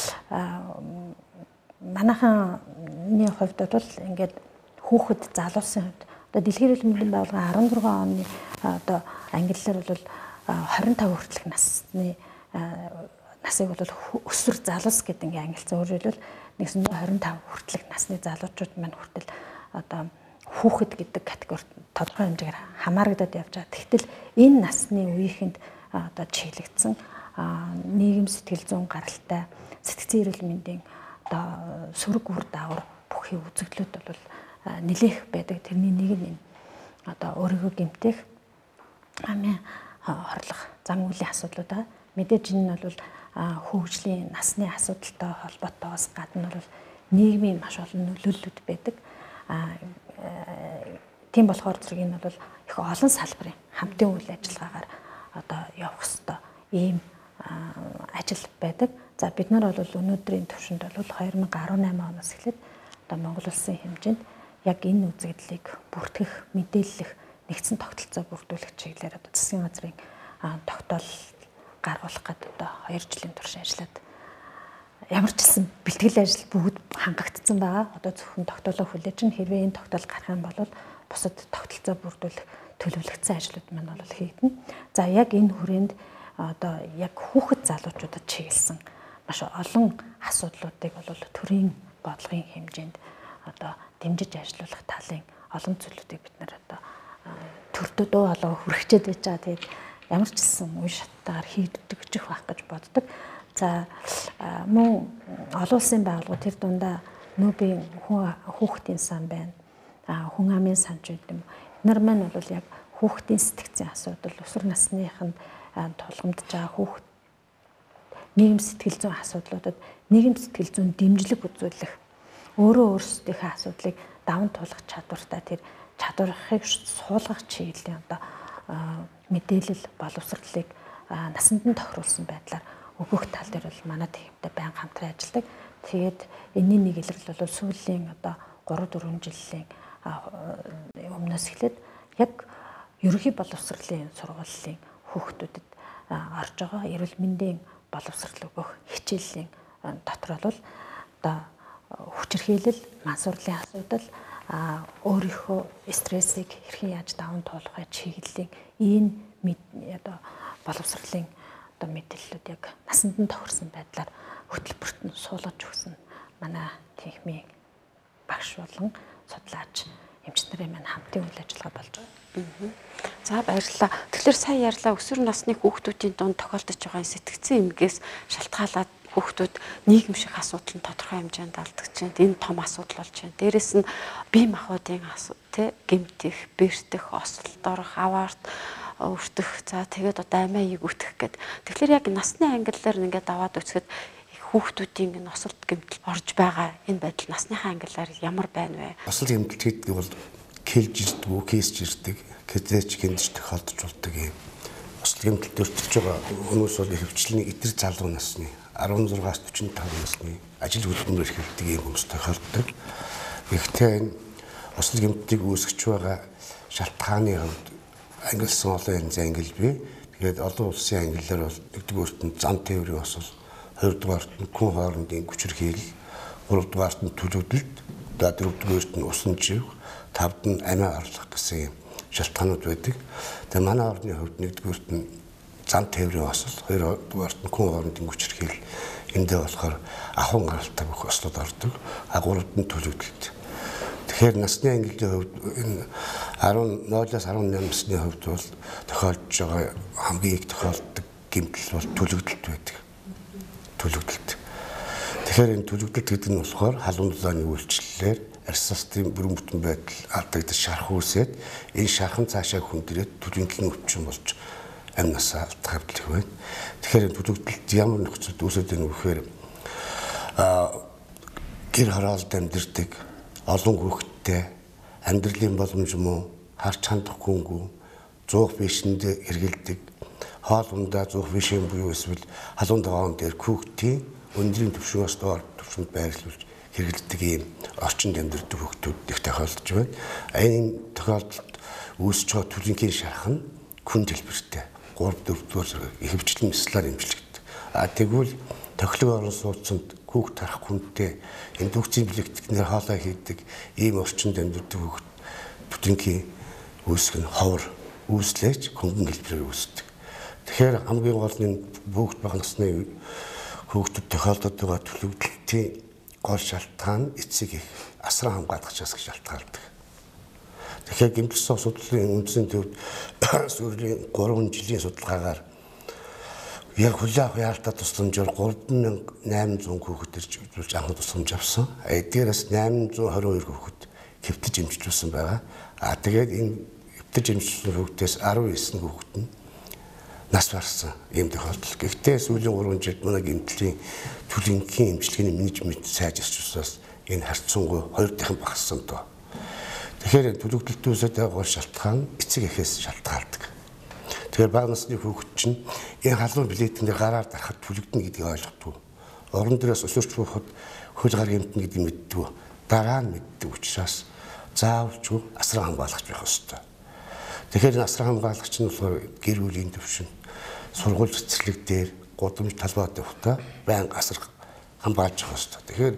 манайхны хувьд бол ингээд хүүхэд залуусын хувьд одоо Дэлхийн эрүүл мэндийн байгууллага 16 оны одоо ангиллаар бол 25 хүртэлх насыг бол өсвөр залуус гэдэг ингээ ангилсан. Өөрөөр хэлбэл 125 хүртэлх насны залуучууд маань хүртэл одоо хүүхэд гэдэг категорид тодорхой хэмжээгээр хамаарагдаад явж байгаа. Тэгтэл энэ насны үеийнхэнд одоо чиглэгдсэн нийгэм сэтгэл зүйн гаралтай сэтгцийн эрүүл мэндийн одоо сөрөг үр дагавар бүхий үзэгдлүүд бол нэлээх байдаг. Тэрний нэг нь одоо өөрийгөө гэмтэх амын хорлох зам үеийн асуудлууд. Мэдээж энэ нь бол хөгжлийн насны асуудалтай холбоотойгоос гадна бол нийгмийн маш олон нөлөөллүүд байдаг. Тийм болохоор зэрэг энэ бол их олон салбарын хамтын үйл ажиллагаагаар одоо явах ёстой ийм ажил байдаг. За бид нар бол өнөөдрийн төвшөнд бол 2018 оноос эхлээд одоо Монгол улсын хэмжээнд яг энэ үзэгдлийг бүртгэх, мэдээлэх, нэгдсэн тогтолцоо бүрдүүлэх чиглэлээр одоо засгийн газрын тогтоол гаргуулах гэдэг одоо 2 жилийн турш ажиллаад ямар ч хэлсэн бэлтгэл ажил бүгд хангагдсан байгаа. Одоо зөвхөн тогтоолоо хүлээж ин хэрвээ энэ тогтоол гарах юм бол бусад тогтолцоо бүрдүүлэх төлөвлөгдсөн ажлууд маань бол хийгдэнэ. За яг энэ хүрээнд одоо яг хүүхэд залуучуудад чиглэсэн маш олон асуудлуудыг бол төрийн бодлогын хэмжээнд одоо дэмжиж ажиллуулах талын олон зүйлүүдийг бид нар одоо төрдөө дуу хоолой хүрхчээд байж байгаа. Тэгээд ямар ч хэлсэн үе шаттайгаар хийгдэж байх гэж боддог. За мөн олон улсын байгууллагууд тэр дундаа нүүбийн хүүхдийн сан байна. Хүн амын сан ч гэдэг юм. нар маань бол яг хүүхдийн сэтгцийн асуудал, өсвөр насныханд тулгамдж байгаа хүүхд нийгэм сэтгэл зүйн асуудлуудад нийгэм сэтгэл зүйн дэмжлэг үзүүлэх, өөрөө өөрсдийнхөө асуудлыг даван туулах чадвартай тэр чадварыг суулгах чиглэлийн одоо мэдээлэл боловсролыг насанд нь тохируулсан байдлаар өгөх тал дээр бол манай төвтэй байнга хамтран ажилладаг. Тэгээд энэний нэг илрэл бол сүүлийн одоо 3-4 жилийн өмнөөс эхлээд яг ерөнхий боловсролын сургуулийн хүүхдүүдэд орж байгаа эрүүл мэндийн боловсрол өгөх хичээлийн дотор бол одоо хүчирхийлэл, мансуурлын асуудал, өөрийнхөө стрессийг хэрхэн яаж даван туулахыг чиглэлийн энэ одоо боловсролын одоо мэдээллүүд яг насанд нь тохирсон байдлаар хөтөлбөрт нь суулгаж өгсөн манай техникийн багш болон судлаач эмч нарын маань хамтын үйл ажиллагаа болж байгаа. За баярлалаа. Тэгэхээр сая ярьлаа өсвөр насны хүүхдүүдийн дунд тохиолдож байгаа сэтгцэн эмгээс шалтгаалаад хүүхдүүд нийгэм шиг асуудал нь тодорхой хэмжээнд алдагдж байна. Энэ том асуудал болж байна. Дээрэс нь бие махбодын асуудал, гэмтэх, бэртэх, осолд орох, аваарт өртөх, за тэгээд одоо амиа игүтэх гэд. Тэгэхээр яг насны ангиллаар ингээд аваад үзэхэд хүүхдүүдийн энэ осолд гэмтэл орж байгаа энэ байдал насныхаа ангиллаар ямар байна вэ? Осол гэмтэл гэдэг бол кэлж ирдэг, кэсж ирдэг, кэзэж гэмтэж тохиолдож болдог юм. Осол гэмтэл төртөж байгаа хүмүүс бол хөвчлөний эдэр залуу насны 16-аас 45 насны ажил хөдөлмөрөөр эхэлдэг юм хүмүүс тохиолддог. Гэхдээ энэ осол гэмтэлийг үүсгэж байгаа шалтгааны хувьд ангилсан олон янзын ангил бий. Тэгээд олон улсын ангиллаар бол нэгдүгээрт нь зам тээврийн осол, хоёрдугаарт нь хүн хоорондын хүчирхийлэл, гуравдугаарт нь төлөвлөлт, дөрөвдүгээрт нь усан живх, тавд нь амиа орлох гэсэн юм шалтгаанууд байдаг. Тэгээд манай орны хувьд нэгдүгээрт нь зам тээврийн осол, хоёрдугаарт нь хүн хоорондын хүчирхийлэл, эндээ болохоор ахуйн гаралтай бүх ослууд ордог. Гуравд нь төлөвлөлт. Тэгэхээр насны ангиллын хувьд энэ 0-аас 18 насны хувьд бол тохиолдож байгаа хамгийн их тохиолддог гэмтэл бол төлөвлөлт байдаг. Төлөвлөлт. Тэгэхээр энэ төлөвлөлт гэдэг нь болохоор халуун дулааны үйлчлэлээр арьсастын бүрэн бүтэн байдал алдагдаж шарах үүсээд энэ шархан цаашаа хүндрээд төлөвлөлийн өвчин болж амь насаа алдах явдал байна. Тэгэхээр энэ төлөвлөлт ямар нөхцөлд үүсэж байгаа вэ гэхээр гэр хороолд амьдэрдэг олон хүүхэдтэй амьдралын боломж муу харж хандахгүйгүй зуух бишэнд эргэлдэг хоол ундаа зуух бишэн буюу эсвэл халуун даваан дээр хүүхдийн өндрийн төвшөөс доор төвшөнд байрлуулж хэрэгэлдэг ийм орчинд амьдардаг хүүхдүүд их тохиолдож байна. Энэ тохиолдолд үүсэж байгаа төлөвлөлийн шарах нь хүн хэлбэртэй 3-4 ихэвчлэн ислаар эмчлэгддэг. Тэгвэл тохилог орон сууцнд хүүхд тарах хүнтэй индукцийн бэлэгдэхнээр хоолой хийдэг ийм орчинд амьдардаг хүүхд төлөвлөлийн үүсэх нь ховор үүслэж хөнгөн хэлбэрээр үүсдэг. Тэгэхээр хамгийн гол нь бүгд бага насны хүүхдүүд тохиолдод байгаа төлөвлөлтийн гол шалтгаан эцэг их асран хамгаалахчаас шалтгаалдаг. Тэгэхээр гэмтэлсэн асуудлын үндсэн төвд сүүлийн 3 жилийн судалгаагаар яг хүлээх яалтаа тусламжаар 3800 хүүхэд ирж анхны тусламж авсан. Эдгээрээс 822 хүүхэд хэвтэж эмчилүүлсэн байгаа. Тэгээд энэ хэвтэж эмчилсэн хүүхдээс 19 хүүхэд нь нас барсан юм тохиолдол. Гэхдээ сүүлийн 3 жилд манай гэмтлийн төлөвлөлийн эмчилгээний менежмент сайжирч усаас энэ харьцангуй 2 дахин багассан доо. Тэгэхээр төлөвлөлтөөсөө гол шалтгаан эцэг эхээс шалтгаалдаг. Тэгэхээр бага насны хүүхэд чинь энэ халуун билетэн дээр гараар дарахад төлөгдөнө гэдгийг ойлгохгүй. Орон дээрээс өсөрч буухад хөл гар гэмтэн гэдгийг мэддэг. Дараа нь мэддэг учраас заавалчгүй асран хамгаалагч байх ёстой. Тэгэхээр асран хамгаалагч нь болохоор гэр бүлийн төвшин, сургууль цэцэрлэг дээр гудамж талбайд явахдаа байнга асар хамгаалж явах ёстой. Тэгэхээр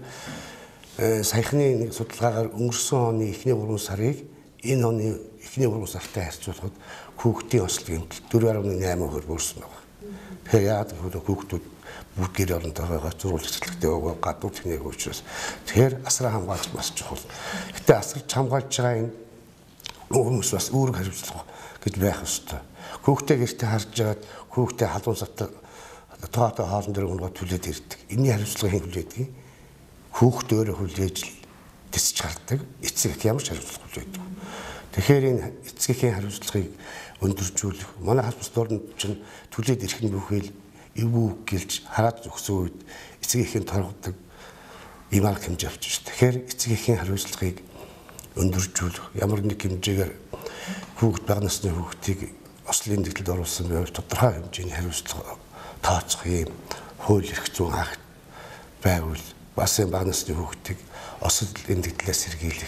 саяхны нэг судалгаагаар өнгөрсөн оны эхний 3 сарыг энэ оны эхний 3 сартай харьцуулахад хүүхдийн осол гэмтэл 4.8% буурсан байна. Тэгэхээр яагаад гэвэл хүүхдүүд бүгд гэр орондоо байгаа зурвал цэцэрлэгтэй байгаа гадуур техник учраас тэгэхээр асран хамгаалж бас чухал. Гэтэ асарч хамгаалж байгаа энэ хүмүүс бас үүрэг хариуцлага гэж байх ёстой. Хүүхдээ гэртээ харж байгаад хүүхдээ халуун савтай тоотой хоолн дээр өнгөө түлээд ирдэг. Энийн хариуцлагыг хэн хүлээдэг? Хүүхд өөрөө хүлээж тисч гардаг. Эцэг ямар ч хариуцлага хүлээдэг. Тэгэхээр энэ эцгийн хариуцлагыг өндөржүүлэх манай хас бус дорн чинь түлээд ирэх нь бүхэл эвгүй гэлж хараад зогсон үед эцгийн торгодог ийм арга хэмжээ авчих шүү. Тэгэхээр эцгийн хариуцлагыг өндөржүүлэх ямар нэг хэмжээгээр хүүхэд бага насны хүүхдийг ослын дэглэлд оруулсан байвал тодорхой хэмжээний хариуцлага тооцох ийм хууль эрх зүйн акт байвал бас энэ бага насны хүүхдийг ослын дэглэлээс сэргийлэх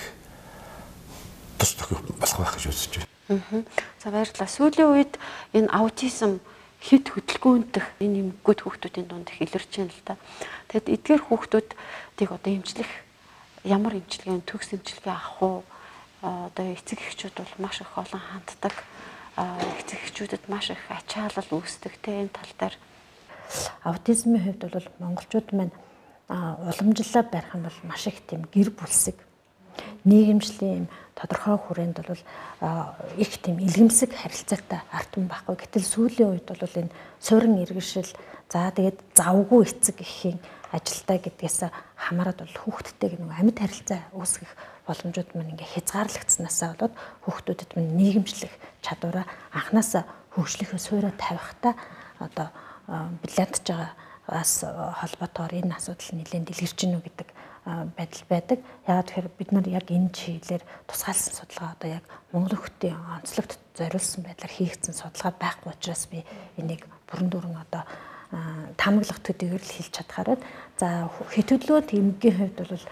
тус тохиох болох байх гэж үзэж байна. За баярлалаа. Сүүлийн үед энэ аутизм хэд хөдөлгөөнтөх энэ эмгэгүүд хүүхдүүдийн дунд их илэрч байна л да. Тэгэд эдгээр хүүхдүүдийг одоо эмчлэх ямар эмчилгээ, төгс эмчилгээ авах уу? Одоо эцэг эхчүүд бол маш их олон ханддаг. Эцэг эхчүүдэд маш их ачаалал үүсдэг те энэ тал дээр. Аутизмын хувьд бол монголчууд маань уламжлалаа барих юм бол маш их тийм гэр бүлсэг нийгэмшлийн тодорхой хүрээнд бол их тийм илгэмсэг харилцаатай ард түмэн байхгүй. Гэтэл сүүлийн үед бол энэ суурин иргэншил за тэгээд завгүй эцэг эхийн ажилтаа гэдгээс хамаарат бол хүүхдтэйг нэг амьд харилцаа үүсгэх боломжууд маань ингээ хязгаарлагдсанасаа болоод хүүхдүүдэд маань нийгэмшлэх чадвараа анханасаа хөгжлийнхөө суурь тавихтаа одоо бэлэнтж байгаагаас холбоотойгоор энэ асуудал нэлээд дэлгэрч гинүү гэдэг байдал байдаг. Яагаад тэгэхээр бид нар яг энэ чиглэлээр тусгаалсан судалгаа одоо яг Монгол хүүхдийн онцлогт зориулсан байдлаар хийгдсэн судалгаа байхгүй учраас би энийг бүрэн дүүрэн одоо таамаглах төдийгээр л хэлж чадхаараа за хэвтөдлөө эмгэгийн хувьд бол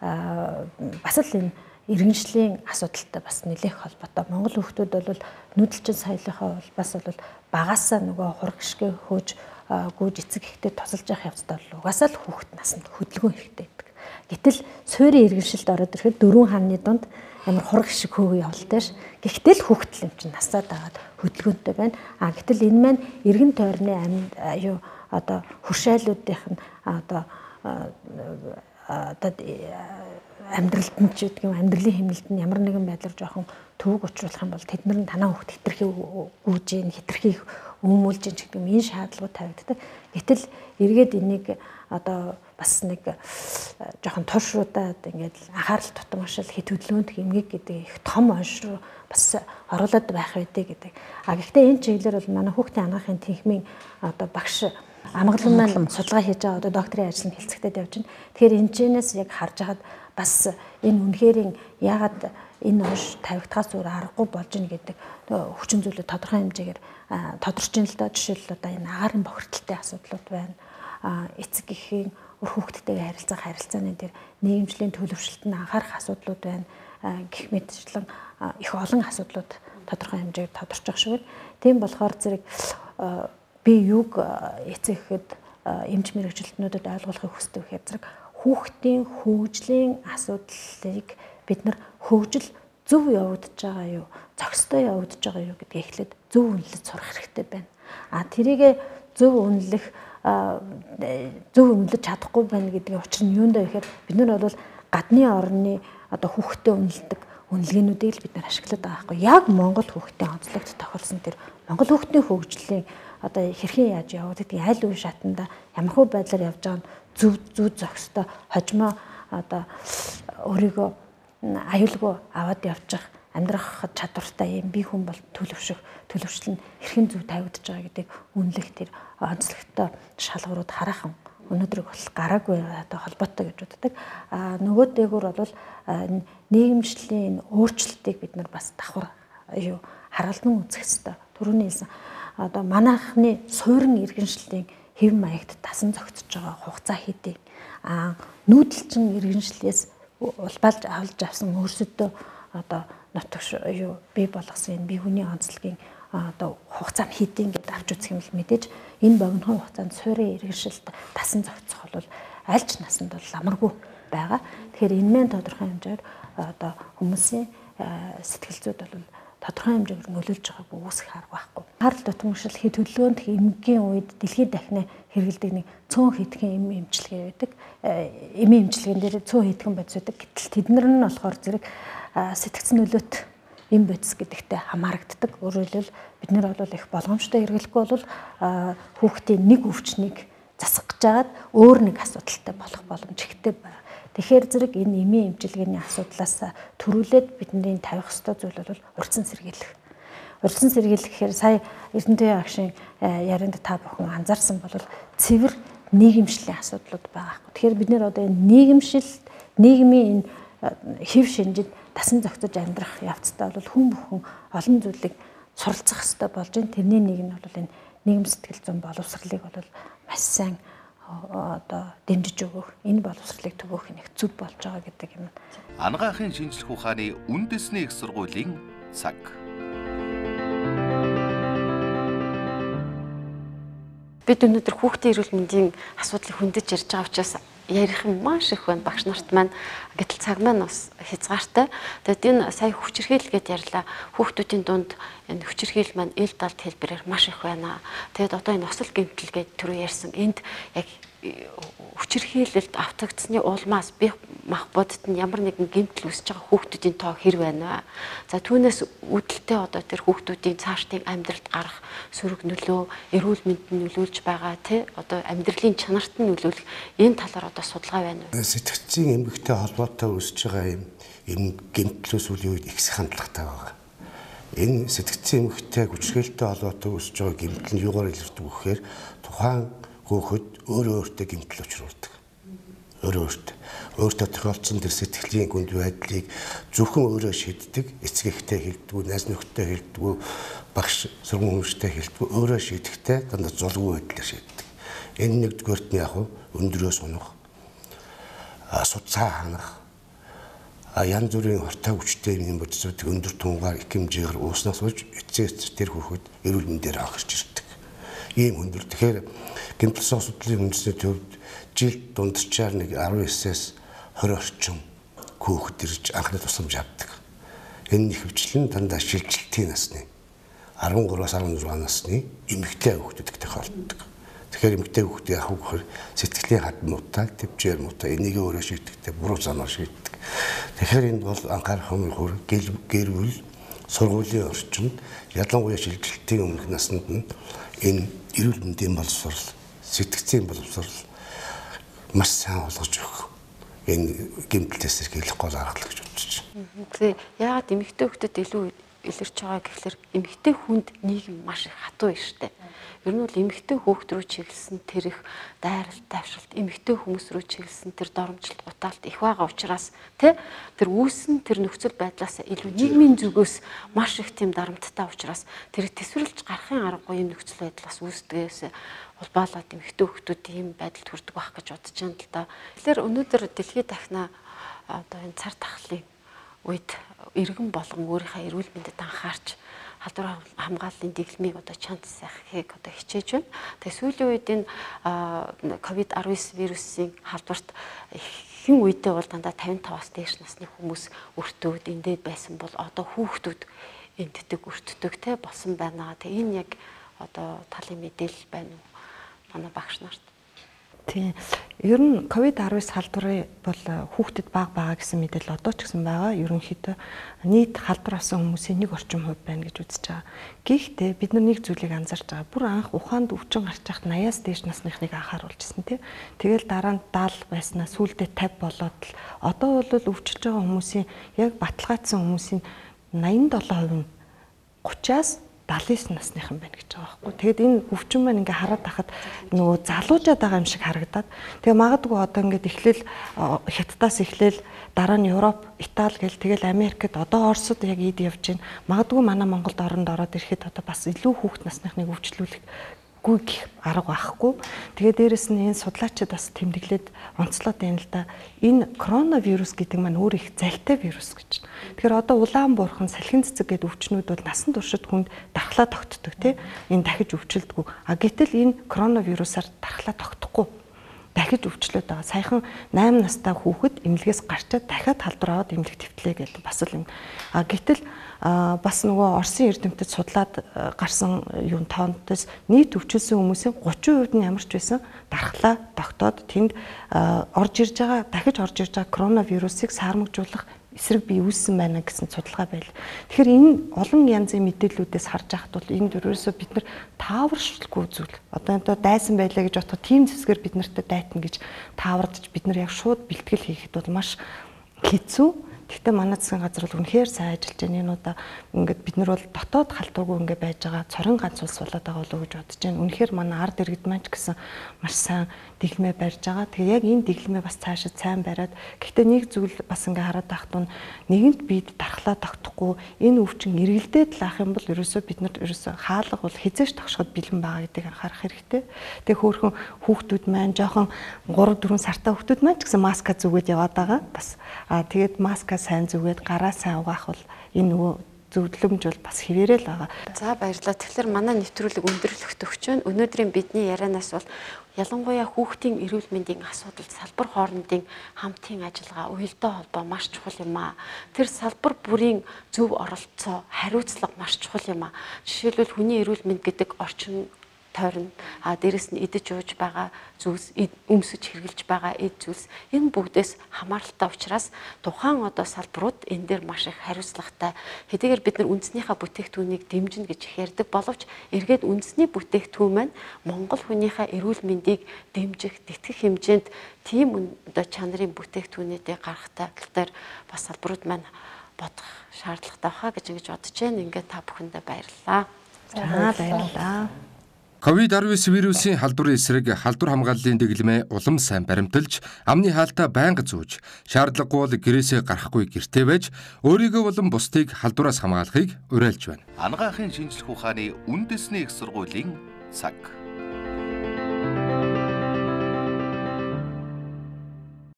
бас л энэ иргэншлийн асуудалтай бас нэлээх холбоотой. Монгол хүүхдүүд бол нүүдэлчин соёлынхаа улбаас бол багаасаа нөгөө хураг гიშгэ хөөж гүйж эцэг ихтэй тусалж явах явцдаа бол угаасаа л хүүхэд насанд хөдөлгөөн хэрэгтэй байдаг. Гэтэл суурийн иргэншилд ороод ирэхэд 4 хааны дунд ямар хураг шиг хөөгөө явуултай ш. Гэхдээ л хүүхдэл юм чинь насаад агаад хөдөлгөөнтэй байна. Гэтэл энэ маань эргэн тойрны одоо хуршайлуудынх нь одоо амьдралд нь ч гэдэг юм амьдралын хэмнэлд нь ямар нэгэн байдлаар жоохон төвөг учруулах юм бол тэд нар танаа хүүхд хитрхи гүйж ийн хитрхи өмүүлж ийн гэдэг юм энэ шаардлагууд тавигддаг. Гэтэл эргээд энийг одоо бас нэг жоохон туршруудаад ингээд анхаарал тутамшил хэд хөдөлгөөнд хэмгийг гэдэг их том онш руу бас оруулаад байх байдгийг гэдэг. Гэхдээ энэ чиглэлээр бол манай хүүхдийн анагаахын тэнхимийн одоо багш амгалан маань судалгаа хийж байгаа одоо докторийн ажил нь хэлцэгдээд явж байна. Тэгэхээр энэ чэнэс яг харж хахад бас энэ үнэхэрийн яагаад энэ онш тавигдахаас өөр аргагүй болж ийн гэдэг хүчин зүйлүүд тодорхой хэмжээгээр тодорч ийн л доо. Жишээлбэл одоо энэ агаарын бохирдолтой асуудлууд байна. Эцэг эхийн үр хүүхдтэйгээ харилцааны дээр нийгэмжлийн төлөвшөлт нь анхаарах асуудлууд байна. Гэх мэтчлэн их олон асуудлууд тодорхой хэмжээгээр тодорч байгаа шиг байна. Тийм болохоор зэрэг би юуг эцэгхэд эмч мэрэгчлэтнүүдэд ойлгуулахыг хүсдэг гэхээр зэрэг хүүхдийн хөгжлийн асуудлыг бид нар хөгжил зөв явагдаж байгаа юу, зохистой явагдаж байгаа юу гэдгийг эхлээд зөв үнэлж сурах хэрэгтэй байна. Тэрийгэ зөв үнэлж чадахгүй байна гэдгийн учир нь юундаа гэхээр бид нар бол гадны орны одоо хүүхдэд үнэлдэг үнэлгээнүүдийг л бид нар ашиглаад байгаа байхгүй. Яг Монгол хүүхдийн онцлогт тохиолсон тэр Монгол хүүхдийн хөгжлийн одоо хэрхэн яаж явагддаг аль үе шатанда ямархуу байдлаар явж байгаа нь зөв зохистой хожмоо одоо өөрийгөө аюулгүй аваад явчих амьдрах чадвартай юм би хүн бол төлөвшөл нь хэрхэн зөв тавигдаж байгаа гэдэг үнэлэх тэр онцлогтой шалгуурууд хараахан өнөөдрийг бол гараагүй одоо холбоотой гэж боддог. Нөгөө дээгүүр бол нийгэмшлийн өөрчлөлтийг бид нар бас давхар харгалзан үзэх ёстой. Түрүүний хэлсэн одоо манайхны суурин иргэншлийн хэв маягт дасан зохицож байгаа хугацаа хэдий. Нүүдэлчин иргэншлээс улбалж авалж авсан өөрсдөө одоо нутагш бий болгосон энэ бие хүний онцлогийн одоо хугацаа нь хэдийн гэдээ авч үзэх юм бол мэдээж энэ богинохон хугацаанд суурин иргэншилд дасан зохицох бол аль ч насанд бол амаргүй байгаа. Тэгэхээр энэ мэн тодорхой хэмжээгээр одоо хүмүүсийн сэтгэл зүйд бол тодорхой хэмжээгээр нөлөөлж байгааг үүсгэх арга байхгүй. Харал дутмагшил хэд хөдөлгөөнд эмгэгийн үед дэлхийд дахны хэрэгэлдэг нэг цөөн хэдхэн эм эмчилгээ байдаг. Эм эмчилгээнд дээр цөөн хэдхэн бодис байдаг. Гэтэл тэднэр нь болохоор зэрэг сэтгцэн нөлөөт эм бодис гэдэгтэй хамаарагддаг. Өөрөөр хэлбэл бид нар бол их болгоомжтой хэрэглэхгүй бол хүүхдийн нэг өвчнийг засах гэж жагаад өөр нэг асуудалтай болох боломж ихтэй байна. Тэгэхээр зэрэг энэ эмийн эмчилгээний асуудлаас төрүүлээд бидний тавих ёстой зүйл бол урьдчилан сэргийлэх. Урьдчилан сэргийлэх гэхээр сая Эрдэнэтийн агшийн ярианд та бүхэн анзаарсан бол цэвэр нийгэмшлийн асуудлууд байгаа. Тэгэхээр бид нэр одоо энэ нийгэмшил, нийгмийн энэ хэв шинжид дасан зохицож амьдрах явцтай бол хүн бүхэн олон зүйлийг суралцах хэрэгтэй болж байна. Тэрний нэг нь бол энэ нийгэм сэтгэл зүйн боловсролыг бол маш сайн одоо дэмжиж өгөх, энэ боловсролыг төгөөх нэг зүг болж байгаа гэдэг юм. Анагаахын шинжлэх ухааны үндэсний их сургуулийн цаг. Бид өнөөдөр хүүхдийн эрүүл мэндийн асуудлыг хөндөж ярьж байгаа учраас ярих юм маш их байна багш нарт маань. Гэтэл цаг маань бас хязгаартай. Тэгээд энэ сая хүчирхийлгээд ярьлаа. Хүүхдүүдийн дунд энэ хүчирхийл маань ил далд хэлбэрээр маш их байна. Тэгээд одоо энэ осол гэмтэлгээд түрүү ярьсан энд яг хүчирхийлэлд автагдсны улмаас би мах бодит нь ямар нэгэн гэмтэл үүсэж байгаа хүүхдүүдийн тоо хэр байна. За түүнээс үүдэлтэй одоо тэр хүүхдүүдийн цаашдын амьдралд гарах сөрөг нөлөө, эрүүл мэндэд нөлөөлж байгаа тий одоо амьдралын чанарт нь нөлөөлөх энэ талаар одоо судалгаа байна уу? Сэтгцийн эмгэгтэй холбоотой үүсэж байгаа юм гэмтлээс үлийн үед ихсэх хандлагатай байгаа. Энэ сэтгцийн эмгэгтэй хүчирхийлэлтэй холбоотой үүсэж байгаа гэмтэл нь юугаар илэрдэг вэ гэхээр тухайн хүүхэд өөртөө гэмтэл учруулдаг. Өөртөө тохиолдсон тэр сэтгэлийн гүнд байдлыг зөвхөн өөрөө шийддэг, эцэг эхтэй хэлдэг, найз нөхдөд хэлдэг, багш сургууль хүмүүстээ хэлдэг, өөрөө шийдэхдээ дандаа зулгүй байдлаар шийддэг. Энэ нэгдүгээрт нь яг өндрөөс унах, судцаа ханах, янз бүрийн хортой хүчтэй юм бодисуудыг өндөр тунгаар их хэмжээгээр ууснаас болж эцээс тэр хүүхэд эрүүл мэндээр хагасч ирдэг. Ийм өндөр. Тэгэхээр гэмтэл асуудлын үндэсний төвд жилд дунджаар нэг 19-ээс 20 орчим хүүхэд ирж анхны тусламж авдаг. Энэ нэхвчлэн дандаа шилжилтийн насны 13-аас 16 насны эмэгтэй хүүхдүүд тохиолддог. Тэгэхээр эмэгтэй хүүхдээ яг хөөр сэтгэлийн хадмуутай, төвчээр муутай энийг өөрөө шийдэгтэй буруу замаар шийддэг. Тэгэхээр энд бол анхаарах юм хөр гэр бүл сургуулийн орчинд ялангуяа шилжилтийн өмнөх наснд нь энэ эрүүл мэндийн боловсрол, сэтгцийн боловсрол маш сайн олгож өгөх. Энэ гэмтэлээс сэргийлэх гол арга гэж бодож байна. Тэгээ яагаад эмэгтэй хүүхдэд илүү илэрч байгаа гэхэлэр эмэгтэй хүнд нийгэм маш их хатуу юм штэ. Ер нь бол эмэгтэй хүүхд рүү чиглэсэн тэр их дайралт, давшилт, эмэгтэй хүмүүс рүү чиглэсэн тэр доромжилт, гутаалт их байгаа учраас тэр үүсэн тэр нөхцөл байдлаас илүү нийгмийн зүгээс маш их тийм дарамттай учраас тэр төсвөрлж гарахын аргагүй юм нөхцөл байдлаас үүсдгээс улбаалаад эмэгтэй хүүхдүүд ийм байдалд хүрдэг байх гэж бодож байна л да. Тэгэхээр өнөөдөр дэлхийд дахна одоо энэ цар тахлын үед иргэн болгон өөрийнхөө эрүүл мэндэд анхаарч халдвар хамгааллын дэглэмийг одоо чанд сайхыг одоо хичээж байна. Тэгээ сүүлийн үед энэ COVID-19 вирусын халдварт хэн үедээ бол дандаа 55-аас дээш насны хүмүүс өртөөд эндээд байсан бол одоо хүүхдүүд энддэг өртдөг те болсон байна. Тэгээ энэ яг одоо талын мэдээлэл байна уу манай багш нарт? Тийм. Ер нь COVID-19 халдварын бол хүүхдэд бага гэсэн мэдээлэл одоо ч гэсэн байгаа. Ерөнхийдөө нийт халдвар авсан хүмүүсийн 1 орчим хувь байна гэж үзэж байгаа. Гэхдээ бид нар нэг зүйлийг анзаарч байгаа. Бүр анх Ухаанд өвчин гарч байхад 80-аас дээш насныхныг анхааруулжсэн тийм. Тэгэл дараа нь 70 байснаа сүүлдээ 50 болоод л одоо бол өвчилж байгаа хүмүүсийн яг баталгаажсан хүмүүсийн 87% нь 30-аас 79 насныхан байна гэж байгаа байхгүй. Тэгэд энэ өвчин маань ингээ хараад тахад нөгөө залуужаад байгаа юм шиг харагдаад. Тэгээ магадгүй одоо ингээд эхлээл Хятадаас эхлээл дараа нь Европ, Итали гэл тэгэл Америкт одоо Оросд яг ийд явж байна. Магадгүй манай Монголд оронд ороод ирэхэд одоо бас илүү хүүхд насныхныг өвчлүүлэх гүйх арга байхгүй. Тэгээ дээрэс нь энэ судлаачид бас тэмдэглээд онцлоод байна л да. Энэ коронавирус гэдэг маань өөр их залтай вирус гэж. Тэгэхээр одоо улаан буурхан, салхин цэцэг гэдэг өвчнүүд бол насан туршид хүнд дархлаа тогтдог тийм. Энэ дахиж өвчлөлтгүй. Гэтэл энэ коронавирусаар дархлаа тогтохгүй. Дахиж өвчлөөд байгаа. Саяхан 8 настай хүүхэд эмнэлгээс гарчаад дахиад халдвар аваад эмнэлэг твтлээ гэдэг бас л юм. Гэтэл бас нөгөө Оросын эрдэмтэд судлаад гарсан юм тоондоос нийт өвчлсөн хүмүүсийн 30% нь ямар ч байсан дархлаа тогтоод тэнд орж ирж байгаа дахиж орж ирж байгаа коронавирусыг саармагжуулах эсрэг бий үүссэн байна гэсэн судалгаа байл. Тэгэхээр энэ олон янзын мэдээллүүдээс харж байхад бол энд ерөөсөө бид нар тааваршилгүй зүйл. Одоо дайсан байлаа гэж бодоход тийм зэвсгээр бид нартай дайтна гэж таавардж бид нар яг шууд бэлтгэл хийхэд бол маш хэцүү. Гэхдээ манай засгийн газар бол үнэхээр сайн ажиллаж байна. Энэ удаа ингээд бид нар бол дотоод халтургүй ингээд байж байгаа цорын ганц улс болоод байгаа болов уу гэж бодож байна. Үнэхээр манай ард иргэд маань ч гэсэн маш сайн дэглэмээ барьж байгаа. Тэгээ яг энэ дэглэмээ бас цаашаа сайн бариад гэхдээ нэг зүйл бас ингээд хараад байхад нь нэгэнт бид дархлаа тогтохгүй энэ өвчин эргэлдээд лаах юм бол ерөөсөө бид нар ерөөсөө хаалга бол хизээш тогшоход бэлэн байгаа гэдгийг анхаарах хэрэгтэй. Тэгээ хөөхөн хүүхдүүд маань жоохон 3-4 сартай хүүхдүүд маань ч гэсэн маска зүгээд яваад байгаа. Бас тэгээд маска сайн зүгээд гараа сайн угаах бол энэ нөгөө зөвлөмж бол бас хэвээрээ л байгаа. За баярлалаа. Тэгэхээр манай нэвтрүүлэг өндөрлөх төгсөж өнөөдрийн бидний ярианаас бол ялангуяа хүүхдийн эрүүл мэндийн асуудал салбар хоорондын хамтын ажиллагаа, уялдаа холбоо маш чухал юм аа. Тэр салбар бүрийн зөв оролцоо, хариуцлага маш чухал юм аа. Жишээлбэл хүний эрүүл мэнд гэдэг орчин тойрно. Дээрэс нь идэж ууж байгаа зүйлс, өмсөж хэрглэж байгаа эд зүйлс энэ бүгдээс хамааралтай учраас тухайн одоо салбарууд энэ дээр маш их хариуцлагатай. Хэдийгээр бид нар үндэснийхээ бүтээгдэхүүнийг дэмжинэ гэж их ярьдаг боловч эргээд үндэсний бүтээгдэхүүн маань Монгол хүнийхээ эрүүл мэндийг дэмжих, тэтгэх хэмжээнд тийм одоо чанарын бүтээгдэхүүнүүдийг гаргах талаар бас салбарууд маань бодох шаардлагатай хаа гэж ингэж бодож байна. Ингээд та бүхэндээ баярлалаа. За баярлалаа. COVID-19 вирусын халдварын эсрэг халдвар хамгааллын дэглэмээ улам сайн баримталж, амны хаалтаа байнга зүүж, шаардлагагүй бол гэрээсээ гарахгүй гэртээ байж, өөрийгөө болон бусдыг халдвараас хамгаалахыг уриалж байна. Анагаахын шинжлэх ухааны үндэсний их сургуулийн цаг.